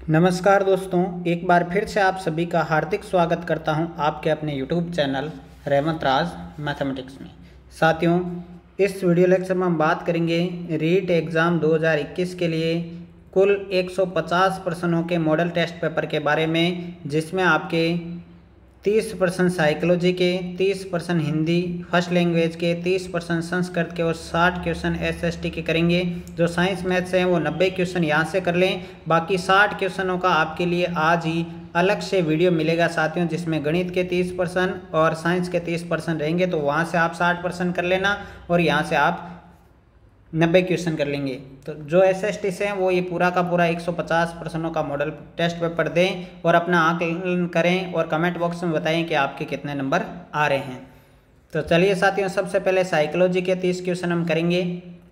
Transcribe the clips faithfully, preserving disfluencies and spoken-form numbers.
नमस्कार दोस्तों, एक बार फिर से आप सभी का हार्दिक स्वागत करता हूं आपके अपने यूट्यूब चैनल रहमत राज मैथमेटिक्स में। साथियों, इस वीडियो लेक्चर में हम बात करेंगे रीट एग्ज़ाम दो हज़ार इक्कीस के लिए कुल एक सौ पचास प्रश्नों के मॉडल टेस्ट पेपर के बारे में, जिसमें आपके तीस परसेंट साइकोलॉजी के, तीस परसेंट हिंदी फर्स्ट लैंग्वेज के, तीस परसेंट संस्कृत के और साठ क्वेश्चन एसएसटी के करेंगे। जो साइंस मैथ्स हैं वो नब्बे क्वेश्चन यहाँ से कर लें। बाकी साठ क्वेश्चनों का आपके लिए आज ही अलग से वीडियो मिलेगा साथियों, जिसमें गणित के तीस परसेंट और साइंस के तीस परसेंट रहेंगे। तो वहाँ से आप साठ परसेंट कर लेना और यहाँ से आप नब्बे क्वेश्चन कर लेंगे। तो जो एसएसटी से हैं वो ये पूरा का पूरा एक सौ पचास प्रश्नों का मॉडल टेस्ट पेपर दें और अपना आकलन करें और कमेंट बॉक्स में बताएं कि आपके कितने नंबर आ रहे हैं। तो चलिए साथियों, सबसे पहले साइकोलॉजी के तीस क्वेश्चन हम करेंगे।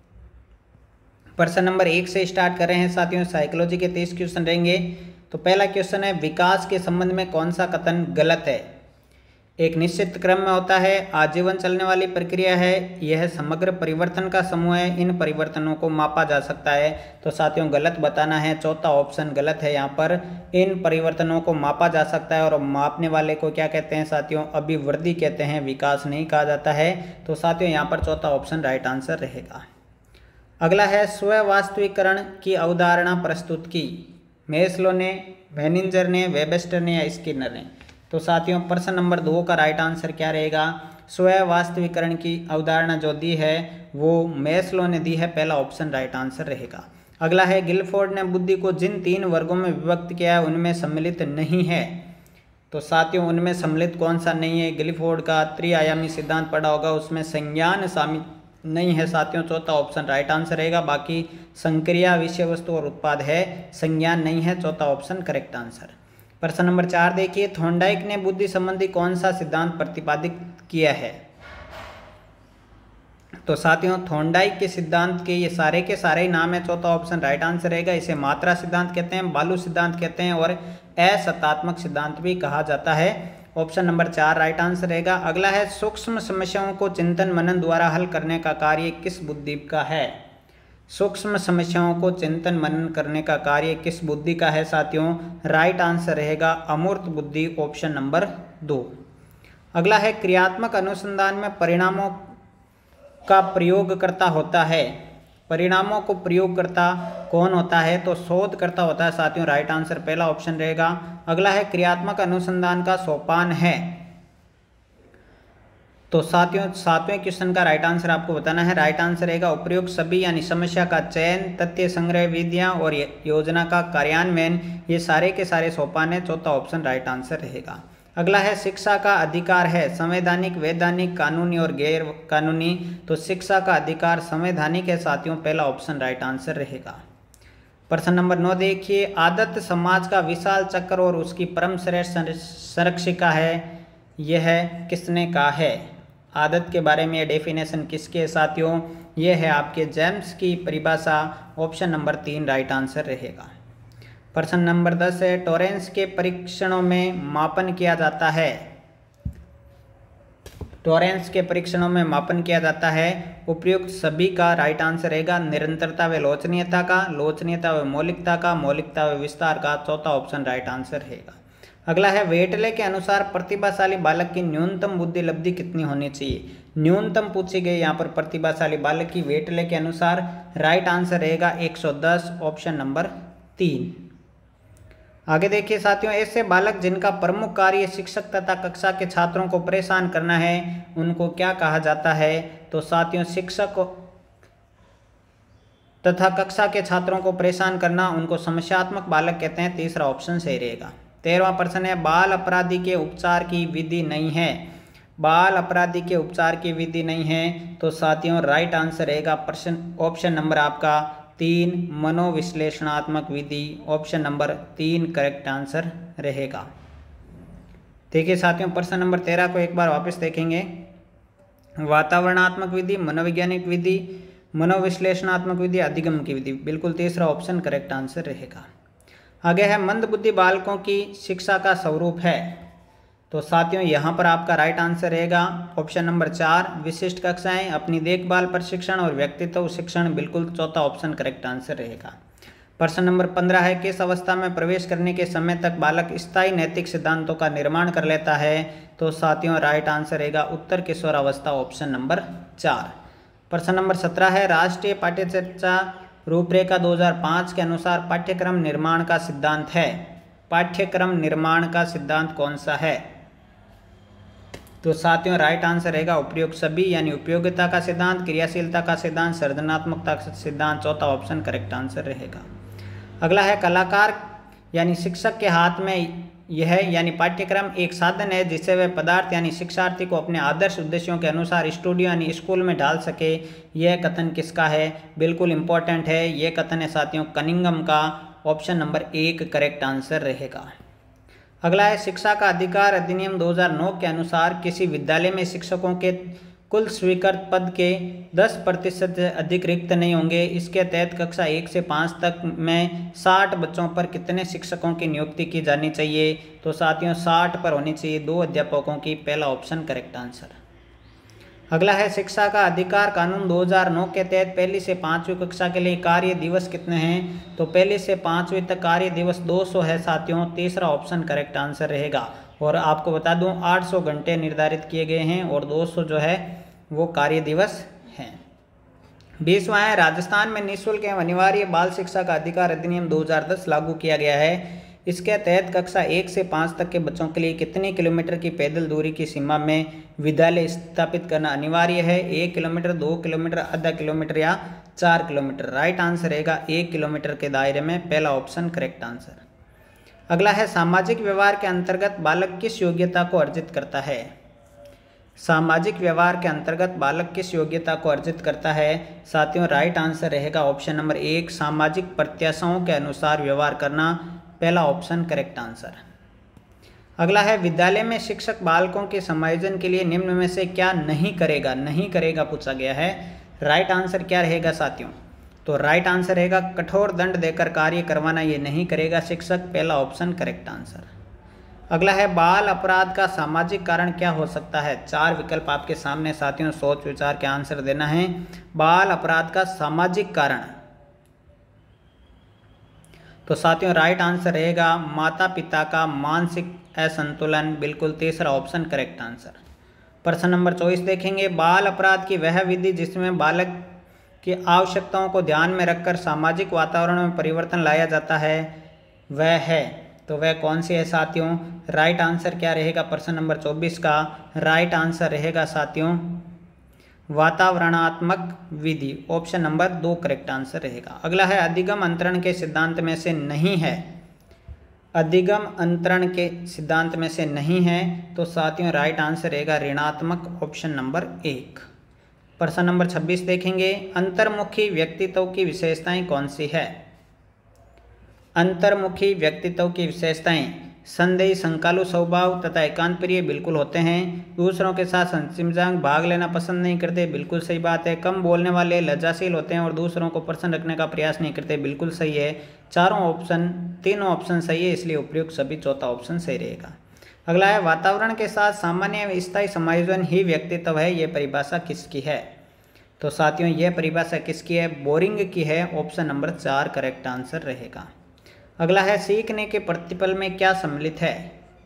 प्रश्न नंबर एक से स्टार्ट कर रहे हैं साथियों। साइकोलॉजी के तीस क्वेश्चन रहेंगे। तो पहला क्वेश्चन है, विकास के संबंध में कौन सा कथन गलत है? एक निश्चित क्रम में होता है, आजीवन चलने वाली प्रक्रिया है, यह समग्र परिवर्तन का समूह है, इन परिवर्तनों को मापा जा सकता है। तो साथियों गलत बताना है, चौथा ऑप्शन गलत है। यहाँ पर इन परिवर्तनों को मापा जा सकता है और मापने वाले को क्या कहते हैं साथियों? अभिवृद्धि कहते हैं, विकास नहीं कहा जाता है। तो साथियों यहाँ पर चौथा ऑप्शन राइट आंसर रहेगा। अगला है, स्ववास्तविकरण की अवधारणा प्रस्तुत की। मेस्लो ने, वेनिंजर ने, वेबस्टर ने या स्किनर ने? तो साथियों प्रश्न नंबर दो का राइट आंसर क्या रहेगा? स्वयं वास्तविकरण की अवधारणा जो दी है वो मेस्लो ने दी है, पहला ऑप्शन राइट आंसर रहेगा। अगला है, गिलफोर्ड ने बुद्धि को जिन तीन वर्गों में विभक्त किया है उनमें सम्मिलित नहीं है। तो साथियों उनमें सम्मिलित कौन सा नहीं है? गिलफोर्ड का त्रिआयामी सिद्धांत पढ़ा होगा, उसमें संज्ञान शामिल नहीं है साथियों, चौथा ऑप्शन राइट आंसर रहेगा। बाकी संक्रिया, विषय वस्तु और उत्पाद है, संज्ञान नहीं है, चौथा ऑप्शन करेक्ट आंसर। प्रश्न नंबर चार देखिए, थॉर्नडाइक ने बुद्धि संबंधी कौन सा सिद्धांत प्रतिपादित किया है? तो साथियों थॉर्नडाइक के सिद्धांत के ये सारे के सारे ही नाम है, चौथा ऑप्शन राइट आंसर रहेगा। इसे मात्रा सिद्धांत कहते हैं, बालू सिद्धांत कहते हैं और असत्तात्मक सिद्धांत भी कहा जाता है। ऑप्शन नंबर चार राइट आंसर रहेगा। अगला है, सूक्ष्म समस्याओं को चिंतन मनन द्वारा हल करने का कार्य किस बुद्धि का है? सूक्ष्म समस्याओं को चिंतन मनन करने का कार्य किस बुद्धि का है साथियों? राइट आंसर रहेगा अमूर्त बुद्धि, ऑप्शन नंबर दो। अगला है, क्रियात्मक अनुसंधान में परिणामों का प्रयोगकर्ता होता है। परिणामों को प्रयोगकर्ता कौन होता है? तो शोधकर्ता होता है साथियों, राइट आंसर पहला ऑप्शन रहेगा। अगला है, क्रियात्मक अनुसंधान का सोपान है। तो साथियों सातवें क्वेश्चन का राइट आंसर आपको बताना है, राइट आंसर रहेगा उपयुक्त सभी, यानी समस्या का चयन, तथ्य संग्रह, विधियां और योजना का कार्यान्वयन, ये सारे के सारे सोपान है, चौथा ऑप्शन राइट आंसर रहेगा। अगला है, शिक्षा का अधिकार है संवैधानिक, वैधानिक, कानूनी और गैर कानूनी। तो शिक्षा का अधिकार संवैधानिक है साथियों, पहला ऑप्शन राइट आंसर रहेगा। प्रश्न नंबर नौ देखिए, आदत समाज का विशाल चक्र और उसकी परम श्रेष्ठ संरक्षिका है, यह किसने कहा है? आदत के बारे में डेफिनेशन किसके है साथियों? यह है आपके जेम्स की परिभाषा, ऑप्शन नंबर तीन राइट आंसर रहेगा। प्रश्न नंबर दस है, टॉरेंस के परीक्षणों में मापन किया जाता है। टॉरेंस के परीक्षणों में मापन किया जाता है, उपयुक्त सभी का राइट आंसर रहेगा। निरंतरता व लोचनीयता का, लोचनीयता व मौलिकता का, मौलिकता व विस्तार का, चौथा ऑप्शन राइट आंसर रहेगा। अगला है, वेटले के अनुसार प्रतिभाशाली बालक की न्यूनतम बुद्धि लब्धि कितनी होनी चाहिए? न्यूनतम पूछी गई यहाँ पर प्रतिभाशाली बालक की वेटले के अनुसार, राइट आंसर रहेगा एक सौ दस, ऑप्शन नंबर तीन। आगे देखिए साथियों, ऐसे बालक जिनका प्रमुख कार्य शिक्षक तथा कक्षा के छात्रों को परेशान करना है, उनको क्या कहा जाता है? तो साथियों शिक्षक तथा कक्षा के छात्रों को परेशान करना, उनको समस्यात्मक बालक कहते हैं, तीसरा ऑप्शन सही रहेगा। तेरहवां प्रश्न है, बाल अपराधी के उपचार की विधि नहीं है। बाल अपराधी के उपचार की विधि नहीं है, तो साथियों राइट आंसर रहेगा प्रश्न ऑप्शन नंबर आपका तीन, मनोविश्लेषणात्मक विधि, ऑप्शन नंबर तीन करेक्ट आंसर रहेगा। देखिए साथियों प्रश्न नंबर तेरह को एक बार वापस देखेंगे। वातावरणात्मक विधि, मनोवैज्ञानिक विधि, मनोविश्लेषणात्मक विधि, अधिगम की विधि, बिल्कुल तीसरा ऑप्शन करेक्ट आंसर रहेगा। आगे है, मंदबुद्धि बालकों की शिक्षा का स्वरूप है। तो साथियों यहाँ पर आपका राइट आंसर रहेगा ऑप्शन नंबर चार, विशिष्ट कक्षाएं, अपनी देखभाल प्रशिक्षण और व्यक्तित्व शिक्षण, बिल्कुल चौथा ऑप्शन करेक्ट आंसर रहेगा। प्रश्न नंबर पंद्रह है, किस अवस्था में प्रवेश करने के समय तक बालक स्थायी नैतिक सिद्धांतों का निर्माण कर लेता है? तो साथियों राइट आंसर रहेगा उत्तर किशोर अवस्था, ऑप्शन नंबर चार। प्रश्न नंबर सत्रह है, राष्ट्रीय पाठ्यचर्या रूपरेखा दो हज़ार पाँच के अनुसार पाठ्यक्रम निर्माण का सिद्धांत है। पाठ्यक्रम निर्माण का सिद्धांत कौन सा है? तो साथियों राइट आंसर रहेगा उपयोग सभी, यानी उपयोगिता का सिद्धांत, क्रियाशीलता का सिद्धांत, सृजनात्मकता का सिद्धांत। चौथा ऑप्शन करेक्ट आंसर रहेगा। अगला है, कलाकार यानी शिक्षक के हाथ में यह यानी पाठ्यक्रम एक साधन है जिससे वह पदार्थ यानी शिक्षार्थी को अपने आदर्श उद्देश्यों के अनुसार स्टूडियो यानी स्कूल में ढाल सके। यह कथन किसका है? बिल्कुल इंपॉर्टेंट है, यह कथन है साथियों कनिंघम का, ऑप्शन नंबर एक करेक्ट आंसर रहेगा। अगला है, शिक्षा का अधिकार अधिनियम दो हज़ार नौ के अनुसार किसी विद्यालय में शिक्षकों के कुल स्वीकृत पद के दस प्रतिशत से अधिक रिक्त नहीं होंगे। इसके तहत कक्षा एक से पाँच तक में साठ बच्चों पर कितने शिक्षकों की नियुक्ति की जानी चाहिए? तो साथियों साठ पर होनी चाहिए दो अध्यापकों की, पहला ऑप्शन करेक्ट आंसर। अगला है, शिक्षा का अधिकार कानून दो हज़ार नौ के तहत पहली से पाँचवीं कक्षा के लिए कार्य दिवस कितने हैं? तो पहली से पाँचवीं तक कार्य दिवस दो सौ है साथियों, तीसरा ऑप्शन करेक्ट आंसर रहेगा। और आपको बता दूं आठ सौ घंटे निर्धारित किए गए हैं और दो सौ जो है वो कार्य दिवस हैं। बीसवां है, राजस्थान में निःशुल्क एवं अनिवार्य बाल शिक्षा का अधिकार अधिनियम दो हज़ार दस लागू किया गया है। इसके तहत कक्षा एक से पाँच तक के बच्चों के लिए कितने किलोमीटर की पैदल दूरी की सीमा में विद्यालय स्थापित करना अनिवार्य है? एक किलोमीटर, दो किलोमीटर, आधा किलोमीटर या चार किलोमीटर? राइट आंसर रहेगा एक किलोमीटर के दायरे में, पहला ऑप्शन करेक्ट आंसर। अगला है, सामाजिक व्यवहार के अंतर्गत बालक किस योग्यता को अर्जित करता है? सामाजिक व्यवहार के अंतर्गत बालक किस योग्यता को अर्जित करता है? साथियों राइट आंसर रहेगा ऑप्शन नंबर एक, सामाजिक प्रत्याशाओं के अनुसार व्यवहार करना, पहला ऑप्शन करेक्ट आंसर। अगला है, विद्यालय में शिक्षक बालकों के समायोजन के लिए निम्न में से क्या नहीं करेगा? नहीं करेगा पूछा गया है। राइट आंसर क्या रहेगा साथियों? तो राइट आंसर रहेगा कठोर दंड देकर कार्य करवाना, ये नहीं करेगा शिक्षक, पहला ऑप्शन करेक्ट आंसर। अगला है, बाल अपराध का सामाजिक कारण क्या हो सकता है? चार विकल्प आपके सामने साथियों, सोच विचार के आंसर देना है। बाल अपराध का सामाजिक कारण, तो साथियों राइट आंसर रहेगा माता पिता का मानसिक असंतुलन, बिल्कुल तीसरा ऑप्शन करेक्ट आंसर। प्रश्न नंबर चौबीस देखेंगे, बाल अपराध की वह विधि जिसमें बालक की आवश्यकताओं को ध्यान में रखकर सामाजिक वातावरण में परिवर्तन लाया जाता है, वह है, तो वह कौन सी है साथियों? राइट आंसर क्या रहेगा प्रश्न नंबर चौबीस का? राइट आंसर रहेगा साथियों वातावरणात्मक विधि, ऑप्शन नंबर दो करेक्ट आंसर रहेगा। अगला है, अधिगम अंतरण के सिद्धांत में से नहीं है। अधिगम अंतरण के सिद्धांत में से नहीं है, तो साथियों राइट आंसर रहेगा ऋणात्मक, ऑप्शन नंबर एक। प्रश्न नंबर छब्बीस देखेंगे, अंतर्मुखी व्यक्तित्व की विशेषताएं कौन सी है? अंतर्मुखी व्यक्तित्व की विशेषताएं संदेही, संकालु स्वभाव तथा एकांत प्रिय बिल्कुल होते हैं। दूसरों के साथ संचिमजांग भाग लेना पसंद नहीं करते, बिल्कुल सही बात है। कम बोलने वाले, लज्जाशील होते हैं और दूसरों को प्रसन्न रखने का प्रयास नहीं करते, बिल्कुल सही है। चारों ऑप्शन, तीनों ऑप्शन सही है, इसलिए उपयुक्त सभी चौथा ऑप्शन सही रहेगा। अगला है, वातावरण के साथ सामान्य स्थायी समायोजन ही व्यक्तित्व है, ये परिभाषा किसकी है? तो साथियों यह परिभाषा किसकी है? बोरिंग की है, ऑप्शन नंबर चार करेक्ट आंसर रहेगा। अगला है, सीखने के प्रतिपल में क्या सम्मिलित है?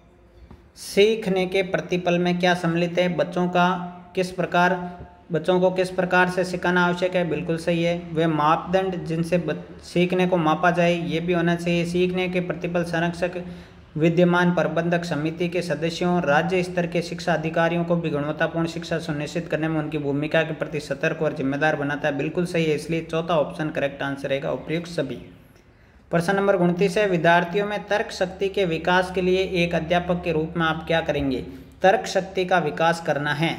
सीखने के प्रतिपल में क्या सम्मिलित है? बच्चों का किस प्रकार बच्चों को किस प्रकार से सिखाना आवश्यक है, बिल्कुल सही है। वे मापदंड जिनसे सीखने को मापा जाए, ये भी होना चाहिए। सीखने के प्रतिपल संरक्षक विद्यमान प्रबंधक समिति के सदस्यों, राज्य स्तर के शिक्षा अधिकारियों को भी गुणवत्तापूर्ण शिक्षा सुनिश्चित करने में उनकी भूमिका के प्रति सतर्क और जिम्मेदार बनाता है, बिल्कुल सही है, इसलिए चौथा ऑप्शन करेक्ट आंसर रहेगा, उपयुक्त सभी। प्रश्न नंबर उनतीस है, विद्यार्थियों में तर्क शक्ति के विकास के लिए एक अध्यापक के रूप में आप क्या करेंगे? तर्क शक्ति का विकास करना है,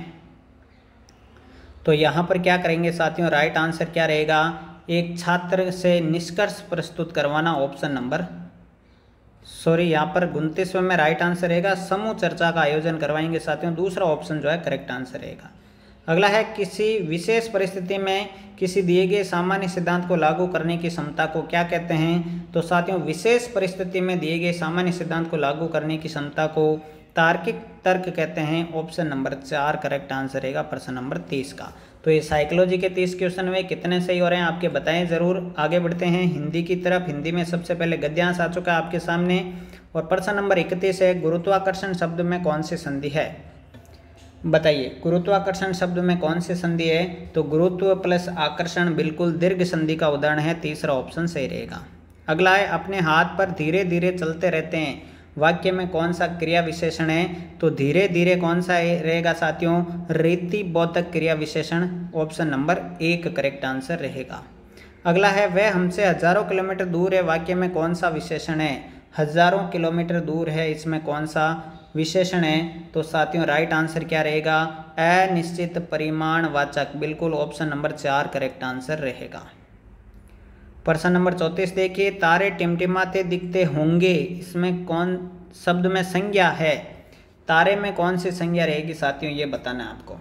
तो यहाँ पर क्या करेंगे साथियों? राइट आंसर क्या रहेगा? एक छात्र से निष्कर्ष प्रस्तुत करवाना, ऑप्शन नंबर सॉरी यहाँ पर उनतीसवें में राइट आंसर रहेगा समूह चर्चा का आयोजन करवाएंगे साथियों, दूसरा ऑप्शन जो है करेक्ट आंसर रहेगा। अगला है, किसी विशेष परिस्थिति में किसी दिए गए सामान्य सिद्धांत को लागू करने की क्षमता को क्या कहते हैं? तो साथियों विशेष परिस्थिति में दिए गए सामान्य सिद्धांत को लागू करने की क्षमता को तार्किक तर्क कहते हैं, ऑप्शन नंबर चार करेक्ट आंसर रहेगा प्रश्न नंबर तीस का। तो ये साइकोलॉजी के तीस क्वेश्चन में कितने सही हो रहे हैं आपके बताएं ज़रूर। आगे बढ़ते हैं हिंदी की तरफ। हिंदी में सबसे पहले गद्यांश आ चुका है आपके सामने और प्रश्न नंबर इकतीस है, गुरुत्वाकर्षण शब्द में कौन सी संधि है? बताइए, गुरुत्वाकर्षण शब्द में कौन सी संधि है? तो गुरुत्व प्लस आकर्षण बिल्कुल दीर्घ संधि का उदाहरण है, तीसरा ऑप्शन सही रहेगा। अगला है, अपने हाथ पर धीरे धीरे चलते रहते हैं, वाक्य में कौन सा क्रिया विशेषण है? तो धीरे धीरे कौन सा रहेगा साथियों? रीति बोधक क्रिया विशेषण, ऑप्शन नंबर एक करेक्ट आंसर रहेगा। अगला है, वह हमसे हजारों किलोमीटर दूर है, वाक्य में कौन सा विशेषण है? हजारों किलोमीटर दूर है, इसमें कौन सा विशेषण है? तो साथियों राइट आंसर क्या रहेगा? अनिश्चित परिमाणवाचक, बिल्कुल ऑप्शन नंबर चार करेक्ट आंसर रहेगा। प्रश्न नंबर चौंतीस देखिए, तारे टिमटिमाते दिखते होंगे, इसमें कौन शब्द में संज्ञा है? तारे में कौन सी संज्ञा रहेगी साथियों, ये बताना है आपको।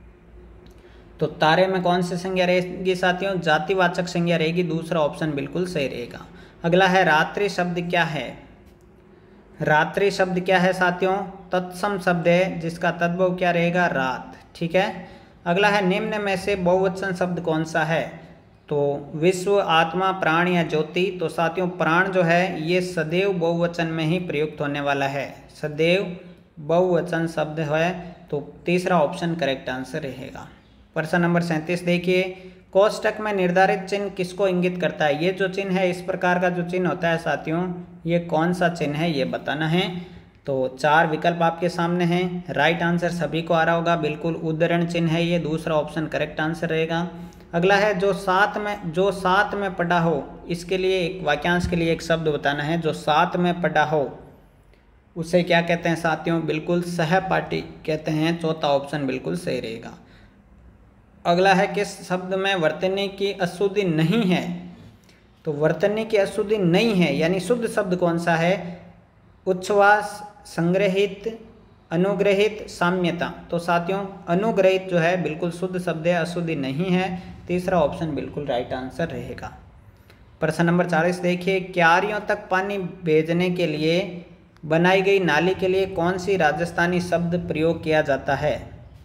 तो तारे में कौन सी संज्ञा रहेगी साथियों? जातिवाचक संज्ञा रहेगी, दूसरा ऑप्शन बिल्कुल सही रहेगा। अगला है, रात्रि शब्द क्या है? रात्रि शब्द क्या है साथियों? तत्सम शब्द है जिसका तद्भव क्या रहेगा? रात, ठीक है। अगला है, निम्न में से बहुवचन शब्द कौन सा है? तो विश्व, आत्मा, प्राण या ज्योति। तो साथियों प्राण जो है ये सदैव बहुवचन में ही प्रयुक्त होने वाला है, सदैव बहुवचन शब्द है, तो तीसरा ऑप्शन करेक्ट आंसर रहेगा। प्रश्न नंबर सैंतीस देखिए, कोष्टक में निर्धारित चिन्ह किसको इंगित करता है? ये जो चिन्ह है, इस प्रकार का जो चिन्ह होता है साथियों, ये कौन सा चिन्ह है ये बताना है। तो चार विकल्प आपके सामने हैं, राइट आंसर सभी को आ रहा होगा, बिल्कुल उद्धरण चिन्ह है ये, दूसरा ऑप्शन करेक्ट आंसर रहेगा। अगला है, जो साथ में जो साथ में पढ़ा हो, इसके लिए एक वाक्यांश के लिए एक शब्द बताना है, जो साथ में पढ़ा हो उसे क्या कहते हैं साथियों? बिल्कुल सहपाठी कहते हैं, चौथा ऑप्शन बिल्कुल सही रहेगा। अगला है, किस शब्द में वर्तनी की अशुद्धि नहीं है? तो वर्तनी की अशुद्धि नहीं है यानी शुद्ध शब्द कौन सा है? उच्छ्वास, संग्रहित, अनुग्रहित, साम्यता। तो साथियों अनुग्रहित जो है बिल्कुल शुद्ध शब्द है, अशुद्धि नहीं है, तीसरा ऑप्शन बिल्कुल राइट आंसर रहेगा। प्रश्न नंबर चालीस देखिए, क्यारियों तक पानी भेजने के लिए बनाई गई नाली के लिए कौन सी राजस्थानी शब्द प्रयोग किया जाता है?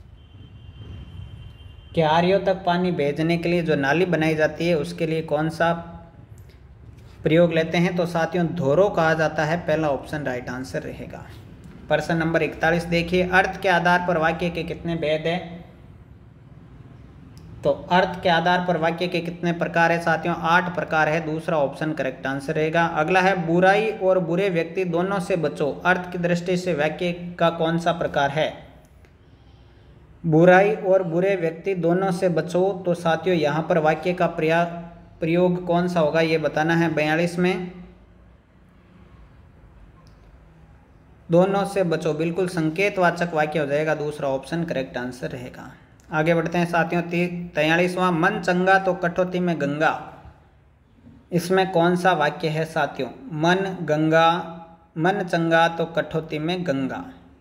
क्यारियों तक पानी भेजने के लिए जो नाली बनाई जाती है उसके लिए कौन सा प्रयोग लेते हैं? तो साथियों धोरो कहा जाता है, पहला ऑप्शन राइट आंसर रहेगा। प्रश्न नंबर इकतालीस देखिए, अर्थ के आधार पर वाक्य के कितने भेद है? तो अर्थ के आधार पर वाक्य के कितने प्रकार है साथियों? आठ प्रकार है, दूसरा ऑप्शन करेक्ट आंसर रहेगा। अगला है, बुराई और बुरे व्यक्ति दोनों से बचो, अर्थ की दृष्टि से वाक्य का कौन सा प्रकार है? बुराई और बुरे व्यक्ति दोनों से बचो, तो साथियों यहाँ पर वाक्य का प्रयोग कौन सा होगा ये बताना है। बयालीस में दोनों से बचो बिल्कुल संकेतवाचक वाक्य हो जाएगा, दूसरा ऑप्शन करेक्ट आंसर रहेगा। आगे बढ़ते हैं साथियों, तैंतालीसवां, मन चंगा तो कठौती में गंगा, इसमें कौन सा वाक्य है साथियों? मन गंगा, मन चंगा तो कठौती में गंगा।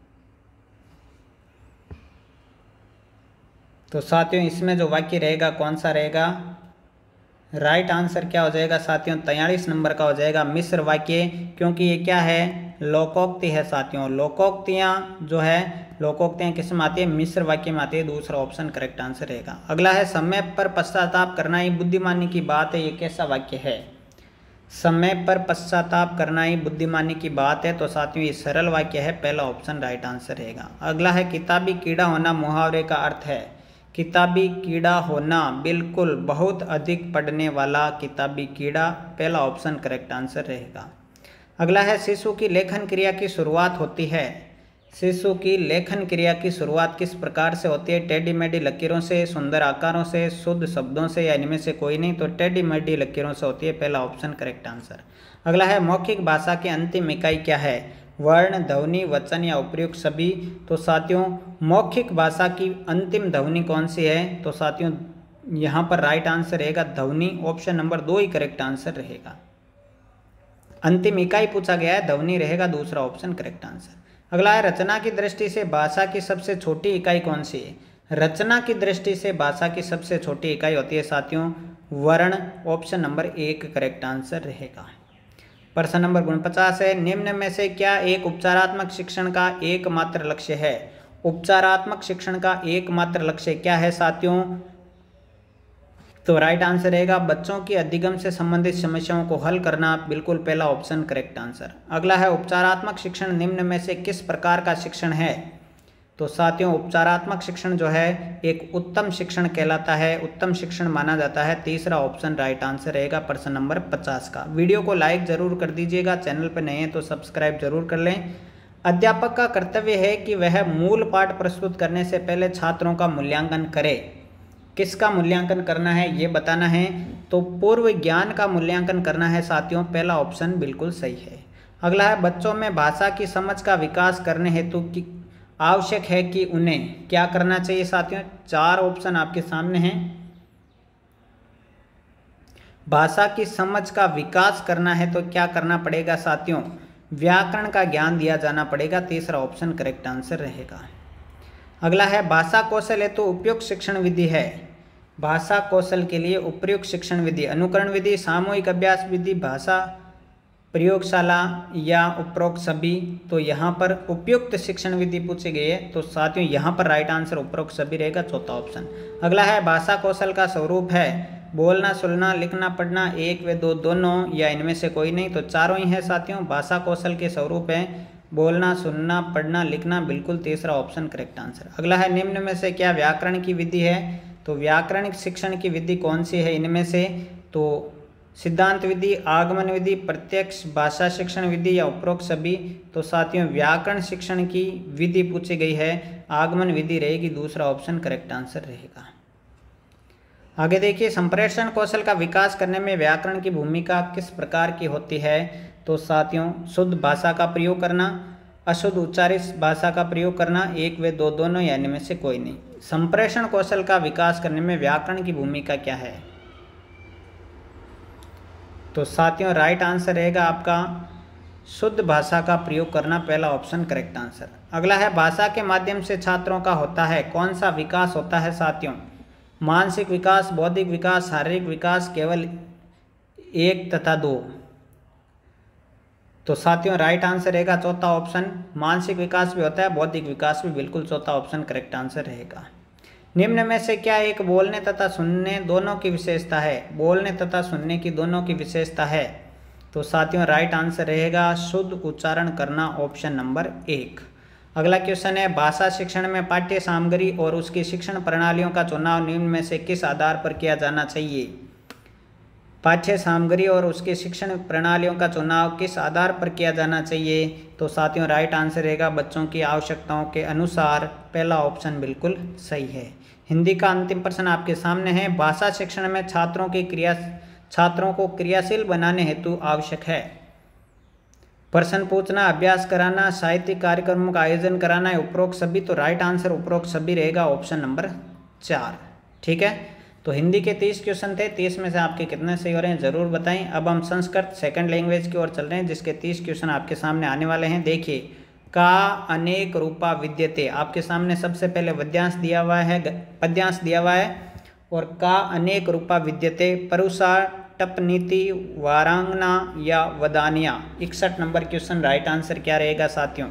तो साथियों इसमें जो वाक्य रहेगा कौन सा रहेगा? राइट आंसर क्या हो जाएगा साथियों? तैंतालीस नंबर का हो जाएगा मिश्र वाक्य, क्योंकि ये क्या है? लोकोक्ति है साथियों। लोकोक्तियाँ जो है, लोकोक्तियाँ किस में आती है? मिश्र वाक्य में आती है, दूसरा ऑप्शन करेक्ट आंसर रहेगा। अगला है, समय पर पश्चाताप करना ही बुद्धिमानी की बात है, ये कैसा वाक्य है? समय पर पश्चाताप करना ही बुद्धिमानी की बात है, तो साथियों ये सरल वाक्य है, पहला ऑप्शन राइट आंसर रहेगा। अगला है, किताबी कीड़ा होना मुहावरे का अर्थ है। किताबी कीड़ा होना बिल्कुल बहुत अधिक पढ़ने वाला किताबी कीड़ा, पहला ऑप्शन करेक्ट आंसर रहेगा। अगला है, शिशु की लेखन क्रिया की शुरुआत होती है। शिशु की लेखन क्रिया की शुरुआत किस प्रकार से होती है? टेढ़ी मेढ़ी लकीरों से, सुंदर आकारों से, शुद्ध शब्दों से, या इनमें से कोई नहीं? तो टेढ़ी मेढ़ी लकीरों से होती है, पहला ऑप्शन करेक्ट आंसर। अगला है, मौखिक भाषा की अंतिम इकाई क्या है? वर्ण, ध्वनि, वचन या उपयुक्त सभी। तो साथियों मौखिक भाषा की अंतिम ध्वनि कौन सी है? तो साथियों यहाँ पर राइट आंसर रहेगा ध्वनि, ऑप्शन नंबर दो ही करेक्ट आंसर रहेगा। अंतिम इकाई पूछा गया है, ध्वनि रहेगा, दूसरा ऑप्शन करेक्ट आंसर। अगला है, रचना की दृष्टि से भाषा की सबसे छोटी इकाई कौन सी है? रचना की दृष्टि से भाषा की सबसे छोटी इकाई होती है साथियों वर्ण, ऑप्शन नंबर एक करेक्ट आंसर रहेगा। प्रश्न नंबर उनपचास है, निम्न में से क्या एक उपचारात्मक शिक्षण का एकमात्र लक्ष्य है? उपचारात्मक शिक्षण का एकमात्र लक्ष्य क्या है साथियों? तो राइट आंसर रहेगा बच्चों की अधिगम से संबंधित समस्याओं को हल करना, बिल्कुल पहला ऑप्शन करेक्ट आंसर। अगला है, उपचारात्मक शिक्षण निम्न में से किस प्रकार का शिक्षण है? तो साथियों उपचारात्मक शिक्षण जो है एक उत्तम शिक्षण कहलाता है, उत्तम शिक्षण माना जाता है। तीसरा ऑप्शन राइट आंसर रहेगा प्रश्न नंबर पचास का। वीडियो को लाइक जरूर कर दीजिएगा, चैनल पर नए हैं तो सब्सक्राइब जरूर कर लें। अध्यापक का कर्तव्य है कि वह मूल पाठ प्रस्तुत करने से पहले छात्रों का मूल्यांकन करे। किसका मूल्यांकन करना है ये बताना है, तो पूर्व ज्ञान का मूल्यांकन करना है साथियों, पहला ऑप्शन बिल्कुल सही है। अगला है, बच्चों में भाषा की समझ का विकास करने हेतु कि आवश्यक है कि उन्हें क्या करना चाहिए साथियों? चार ऑप्शन आपके सामने हैं। भाषा की समझ का विकास करना है तो क्या करना पड़ेगा साथियों? व्याकरण का ज्ञान दिया जाना पड़ेगा, तीसरा ऑप्शन करेक्ट आंसर रहेगा। अगला है, भाषा कौशल हेतु तो उपयुक्त शिक्षण विधि है। भाषा कौशल के लिए उपयुक्त शिक्षण विधि अनुकरण विधि, सामूहिक अभ्यास विधि, भाषा प्रयोगशाला या उपरोक्त सभी। तो यहाँ पर उपयुक्त शिक्षण विधि पूछी गई है, तो साथियों यहाँ पर राइट आंसर उपरोक्त सभी रहेगा, चौथा ऑप्शन। अगला है, भाषा कौशल का स्वरूप है बोलना, सुनना, लिखना, पढ़ना, एक व दो दोनों या इनमें से कोई नहीं। तो चारों ही है साथियों। भाषा कौशल के स्वरूप है बोलना, सुनना, पढ़ना, लिखना, बिल्कुल तीसरा ऑप्शन करेक्ट आंसर। अगला है, निम्न में से क्या व्याकरण की विधि है? तो व्याकरणिक शिक्षण की विधि कौन सी है इनमें से? तो सिद्धांत विधि, आगमन विधि, प्रत्यक्ष भाषा शिक्षण विधि या उपरोक्त सभी। तो साथियों व्याकरण शिक्षण की विधि पूछी गई है, आगमन विधि रहेगी, दूसरा ऑप्शन करेक्ट आंसर रहेगा। आगे देखिए, संप्रेषण कौशल का विकास करने में व्याकरण की भूमिका किस प्रकार की होती है? तो साथियों शुद्ध भाषा का प्रयोग करना, अशुद्ध उच्चारित भाषा का प्रयोग करना, एक व दो दोनों या इनमें से कोई नहीं। संप्रेषण कौशल का विकास करने में व्याकरण की भूमिका क्या है? तो साथियों राइट आंसर रहेगा आपका शुद्ध भाषा का प्रयोग करना, पहला ऑप्शन करेक्ट आंसर। अगला है, भाषा के माध्यम से छात्रों का होता है कौन सा विकास होता है साथियों? मानसिक विकास, बौद्धिक विकास, शारीरिक विकास, केवल एक तथा दो। तो साथियों राइट आंसर रहेगा चौथा ऑप्शन, मानसिक विकास भी होता है, बौद्धिक विकास भी, बिल्कुल चौथा ऑप्शन करेक्ट आंसर रहेगा। निम्न में से क्या एक बोलने तथा सुनने दोनों की विशेषता है? बोलने तथा सुनने की दोनों की विशेषता है। तो साथियों राइट आंसर रहेगा शुद्ध उच्चारण करना, ऑप्शन नंबर एक। अगला क्वेश्चन है, भाषा शिक्षण में पाठ्य सामग्री और उसकी शिक्षण प्रणालियों का चुनाव निम्न में से किस आधार पर किया जाना चाहिए? पाठ्य सामग्री और उसके शिक्षण प्रणालियों का चुनाव किस आधार पर किया जाना चाहिए? तो साथियों राइट आंसर रहेगा बच्चों की आवश्यकताओं के अनुसार, पहला ऑप्शन बिल्कुल सही है। हिंदी का अंतिम प्रश्न आपके सामने है, भाषा शिक्षण में छात्रों की क्रिया छात्रों को क्रियाशील बनाने हेतु आवश्यक है प्रश्न पूछना, अभ्यास कराना, साहित्यिक कार्यक्रमों का आयोजन कराना है, उपरोक्त सभी। तो राइट आंसर उपरोक्त सभी रहेगा, ऑप्शन नंबर चार। ठीक है, तो हिंदी के तीस क्वेश्चन थे, तीस में से आपके कितने सही हो रहे हैं जरूर बताएं। अब हम संस्कृत सेकंड लैंग्वेज की ओर चल रहे हैं, जिसके तीस क्वेश्चन आपके सामने आने वाले हैं। देखिए, का अनेक रूपा विद्यते, आपके सामने सबसे पहले पद्यांश दिया हुआ है, पद्यांश दिया हुआ है, और का अनेक रूपा विद्यते, परुषा, टपनीति, वारांगना या वदानिया। इकसठ नंबर क्वेश्चन राइट आंसर क्या रहेगा साथियों?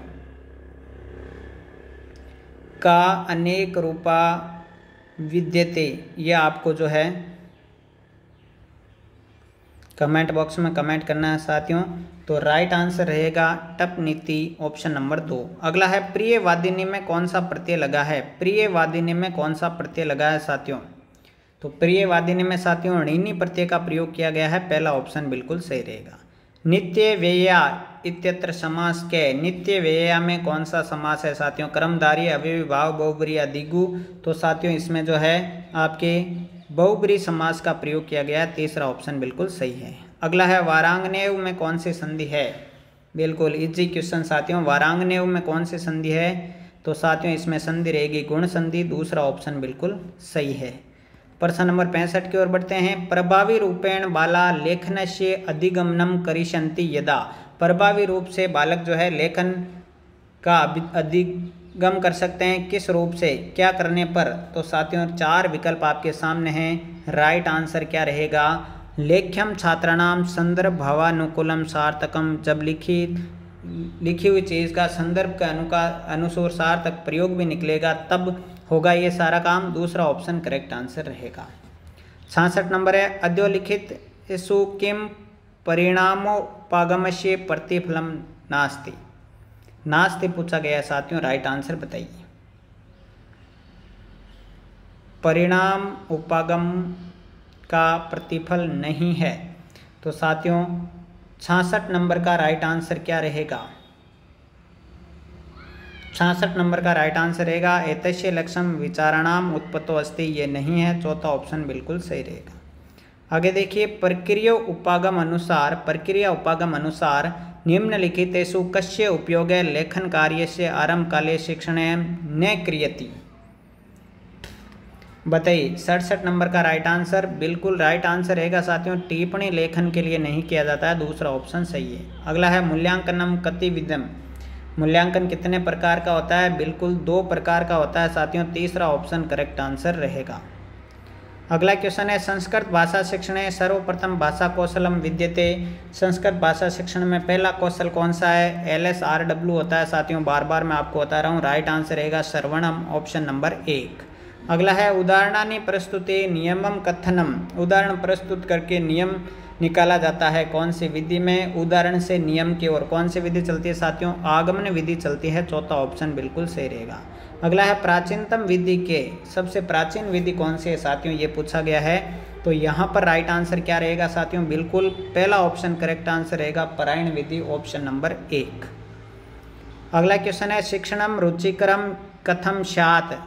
का अनेक रूपा विद्यते, यह आपको जो है कमेंट बॉक्स में कमेंट करना है साथियों। तो राइट आंसर रहेगा टप नीति, ऑप्शन नंबर दो। अगला है, प्रिय वादिनी में कौन सा प्रत्यय लगा है? प्रिय वादिनी में कौन सा प्रत्यय लगा है साथियों? तो प्रिय वादिनी में साथियों णिनी प्रत्यय का प्रयोग किया गया है, पहला ऑप्शन बिल्कुल सही रहेगा। नित्य व्यया इत्यत्र समास के, नित्य व्यया में कौन सा समास है साथियों? कर्मधारय, अव्ययी भाव, बहुब्रीहि या द्विगु। तो साथियों इसमें जो है आपके बहुब्रीहि समास का प्रयोग किया गया है, तीसरा ऑप्शन बिल्कुल सही है। अगला है, वारांगनेय में कौन सी संधि है? बिल्कुल इजी क्वेश्चन साथियों, वारांगनेय में कौन सी संधि है? तो साथियों इसमें संधि रहेगी गुण संधि, दूसरा ऑप्शन बिल्कुल सही है। प्रश्न नंबर पैंसठ की ओर बढ़ते हैं। प्रभावी रूपेण बाला लेखनस्य अधिगमनम करिष्यन्ति यदा, प्रभावी रूप से बालक जो है लेखन का अधिगम कर सकते हैं, किस रूप से, क्या करने पर? तो साथियों चार विकल्प आपके सामने हैं, राइट आंसर क्या रहेगा? लेख्यम छात्राणाम संदर्भ भावानुकूलम सार्थकम, जब लिखी लिखी हुई चीज़ का संदर्भ के अनुका अनुसार सार्थक प्रयोग भी निकलेगा तब होगा ये सारा काम। दूसरा ऑप्शन करेक्ट आंसर रहेगा। छियासठ नंबर है, अद्योलिखित इसु किम परिणामोपागमस्य प्रतिफलम नास्ति। नास्ति पूछा गया है साथियों, राइट आंसर बताइए। परिणाम उपागम का प्रतिफल नहीं है, तो साथियों छियासठ नंबर का राइट आंसर क्या रहेगा? छियासठ नंबर का राइट आंसर रहेगा एतस्य लक्ष्यम विचाराणाम उत्पत्तो अस्ति, ये नहीं है, चौथा ऑप्शन बिल्कुल सही रहेगा। आगे देखिए, प्रक्रिया उपागम अनुसार प्रक्रिया उपागम अनुसार निम्नलिखितेषु कस्य उपयोगे लेखन कार्यस्य आरंभ काले शिक्षणे न क्रियते। बताइए, सड़सठ नंबर का राइट आंसर बिल्कुल राइट आंसर रहेगा साथियों, टिप्पणी लेखन के लिए नहीं किया जाता है, दूसरा ऑप्शन सही है। अगला है मूल्यांकनम कतिविधम, मूल्यांकन कितने प्रकार का होता है? बिल्कुल दो प्रकार का होता है साथियों, तीसरा ऑप्शन करेक्ट आंसर रहेगा। अगला क्वेश्चन है, संस्कृत भाषा शिक्षण है सर्वप्रथम भाषा कौशलम विद्यते। संस्कृत भाषा शिक्षण में पहला कौशल कौन सा है? एल एस आर डब्ल्यू होता है साथियों, बार बार मैं आपको बता रहा हूँ, राइट आंसर रहेगा श्रवणम, ऑप्शन नंबर एक। अगला है, उदाहरणानि प्रस्तुते नियमम कथनम, उदाहरण प्रस्तुत करके नियम निकाला जाता है कौन सी विधि में? उदाहरण से नियम की ओर कौन सी विधि चलती है साथियों? आगमन विधि चलती है, चौथा ऑप्शन बिल्कुल सही रहेगा। अगला है, प्राचीनतम विधि के सबसे प्राचीन विधि कौन सी है साथियों, ये पूछा गया है, तो यहाँ पर राइट आंसर क्या रहेगा साथियों? बिल्कुल पहला ऑप्शन करेक्ट आंसर रहेगा, परायण विधि, ऑप्शन नंबर एक। अगला क्वेश्चन है, शिक्षणम रुचिकरम कथम स्यात्,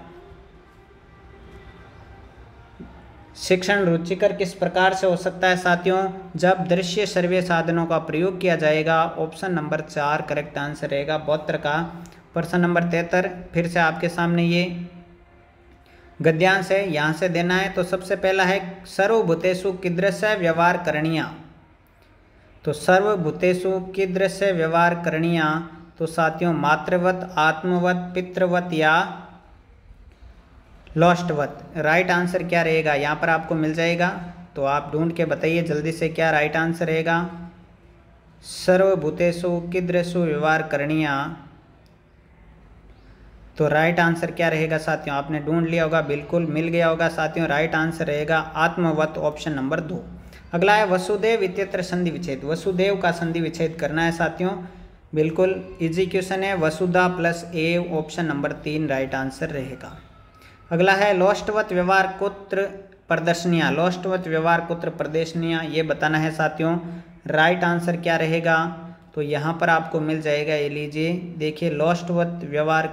शिक्षण रुचिकर किस प्रकार से हो सकता है साथियों? जब दृश्य श्रव्य साधनों का प्रयोग किया जाएगा, ऑप्शन नंबर चार करेक्ट आंसर रहेगा बौद्ध का। प्रश्न नंबर तिहत्तर फिर से आपके सामने ये गद्यांश है, यहाँ से देना है। तो सबसे पहला है, सर्वभूतेषु कीदृश व्यवहार करणीया, तो सर्वभूतेषु कीदृश व्यवहार करणीया, तो साथियों मातृवत, आत्मवत, पितृवत या लॉस्टवत, राइट आंसर क्या रहेगा? यहाँ पर आपको मिल जाएगा, तो आप ढूंढ के बताइए जल्दी से क्या राइट आंसर रहेगा। सर्वभूतेषु कीदृशु व्यवहार करणीया, तो राइट आंसर क्या रहेगा साथियों? आपने ढूंढ लिया होगा, बिल्कुल मिल गया होगा साथियों, राइट आंसर रहेगा आत्मवत, ऑप्शन नंबर दो। अगला है, वसुदेव इत्यत्र संधि विच्छेद, वसुदेव का संधि विच्छेद करना है साथियों, बिल्कुल इजी क्वेश्चन है, वसुधा प्लस एव, ऑप्शन नंबर तीन राइट आंसर रहेगा। अगला है, लोष्टवत व्यवहार कुत्र प्रदर्शनियाँ, लोष्टवत व्यवहार कुत्र प्रदर्शनियाँ, ये बताना है साथियों, राइट आंसर क्या रहेगा? तो यहाँ पर आपको मिल जाएगा, ये लीजिए देखिए, लोष्टवत व्यवहार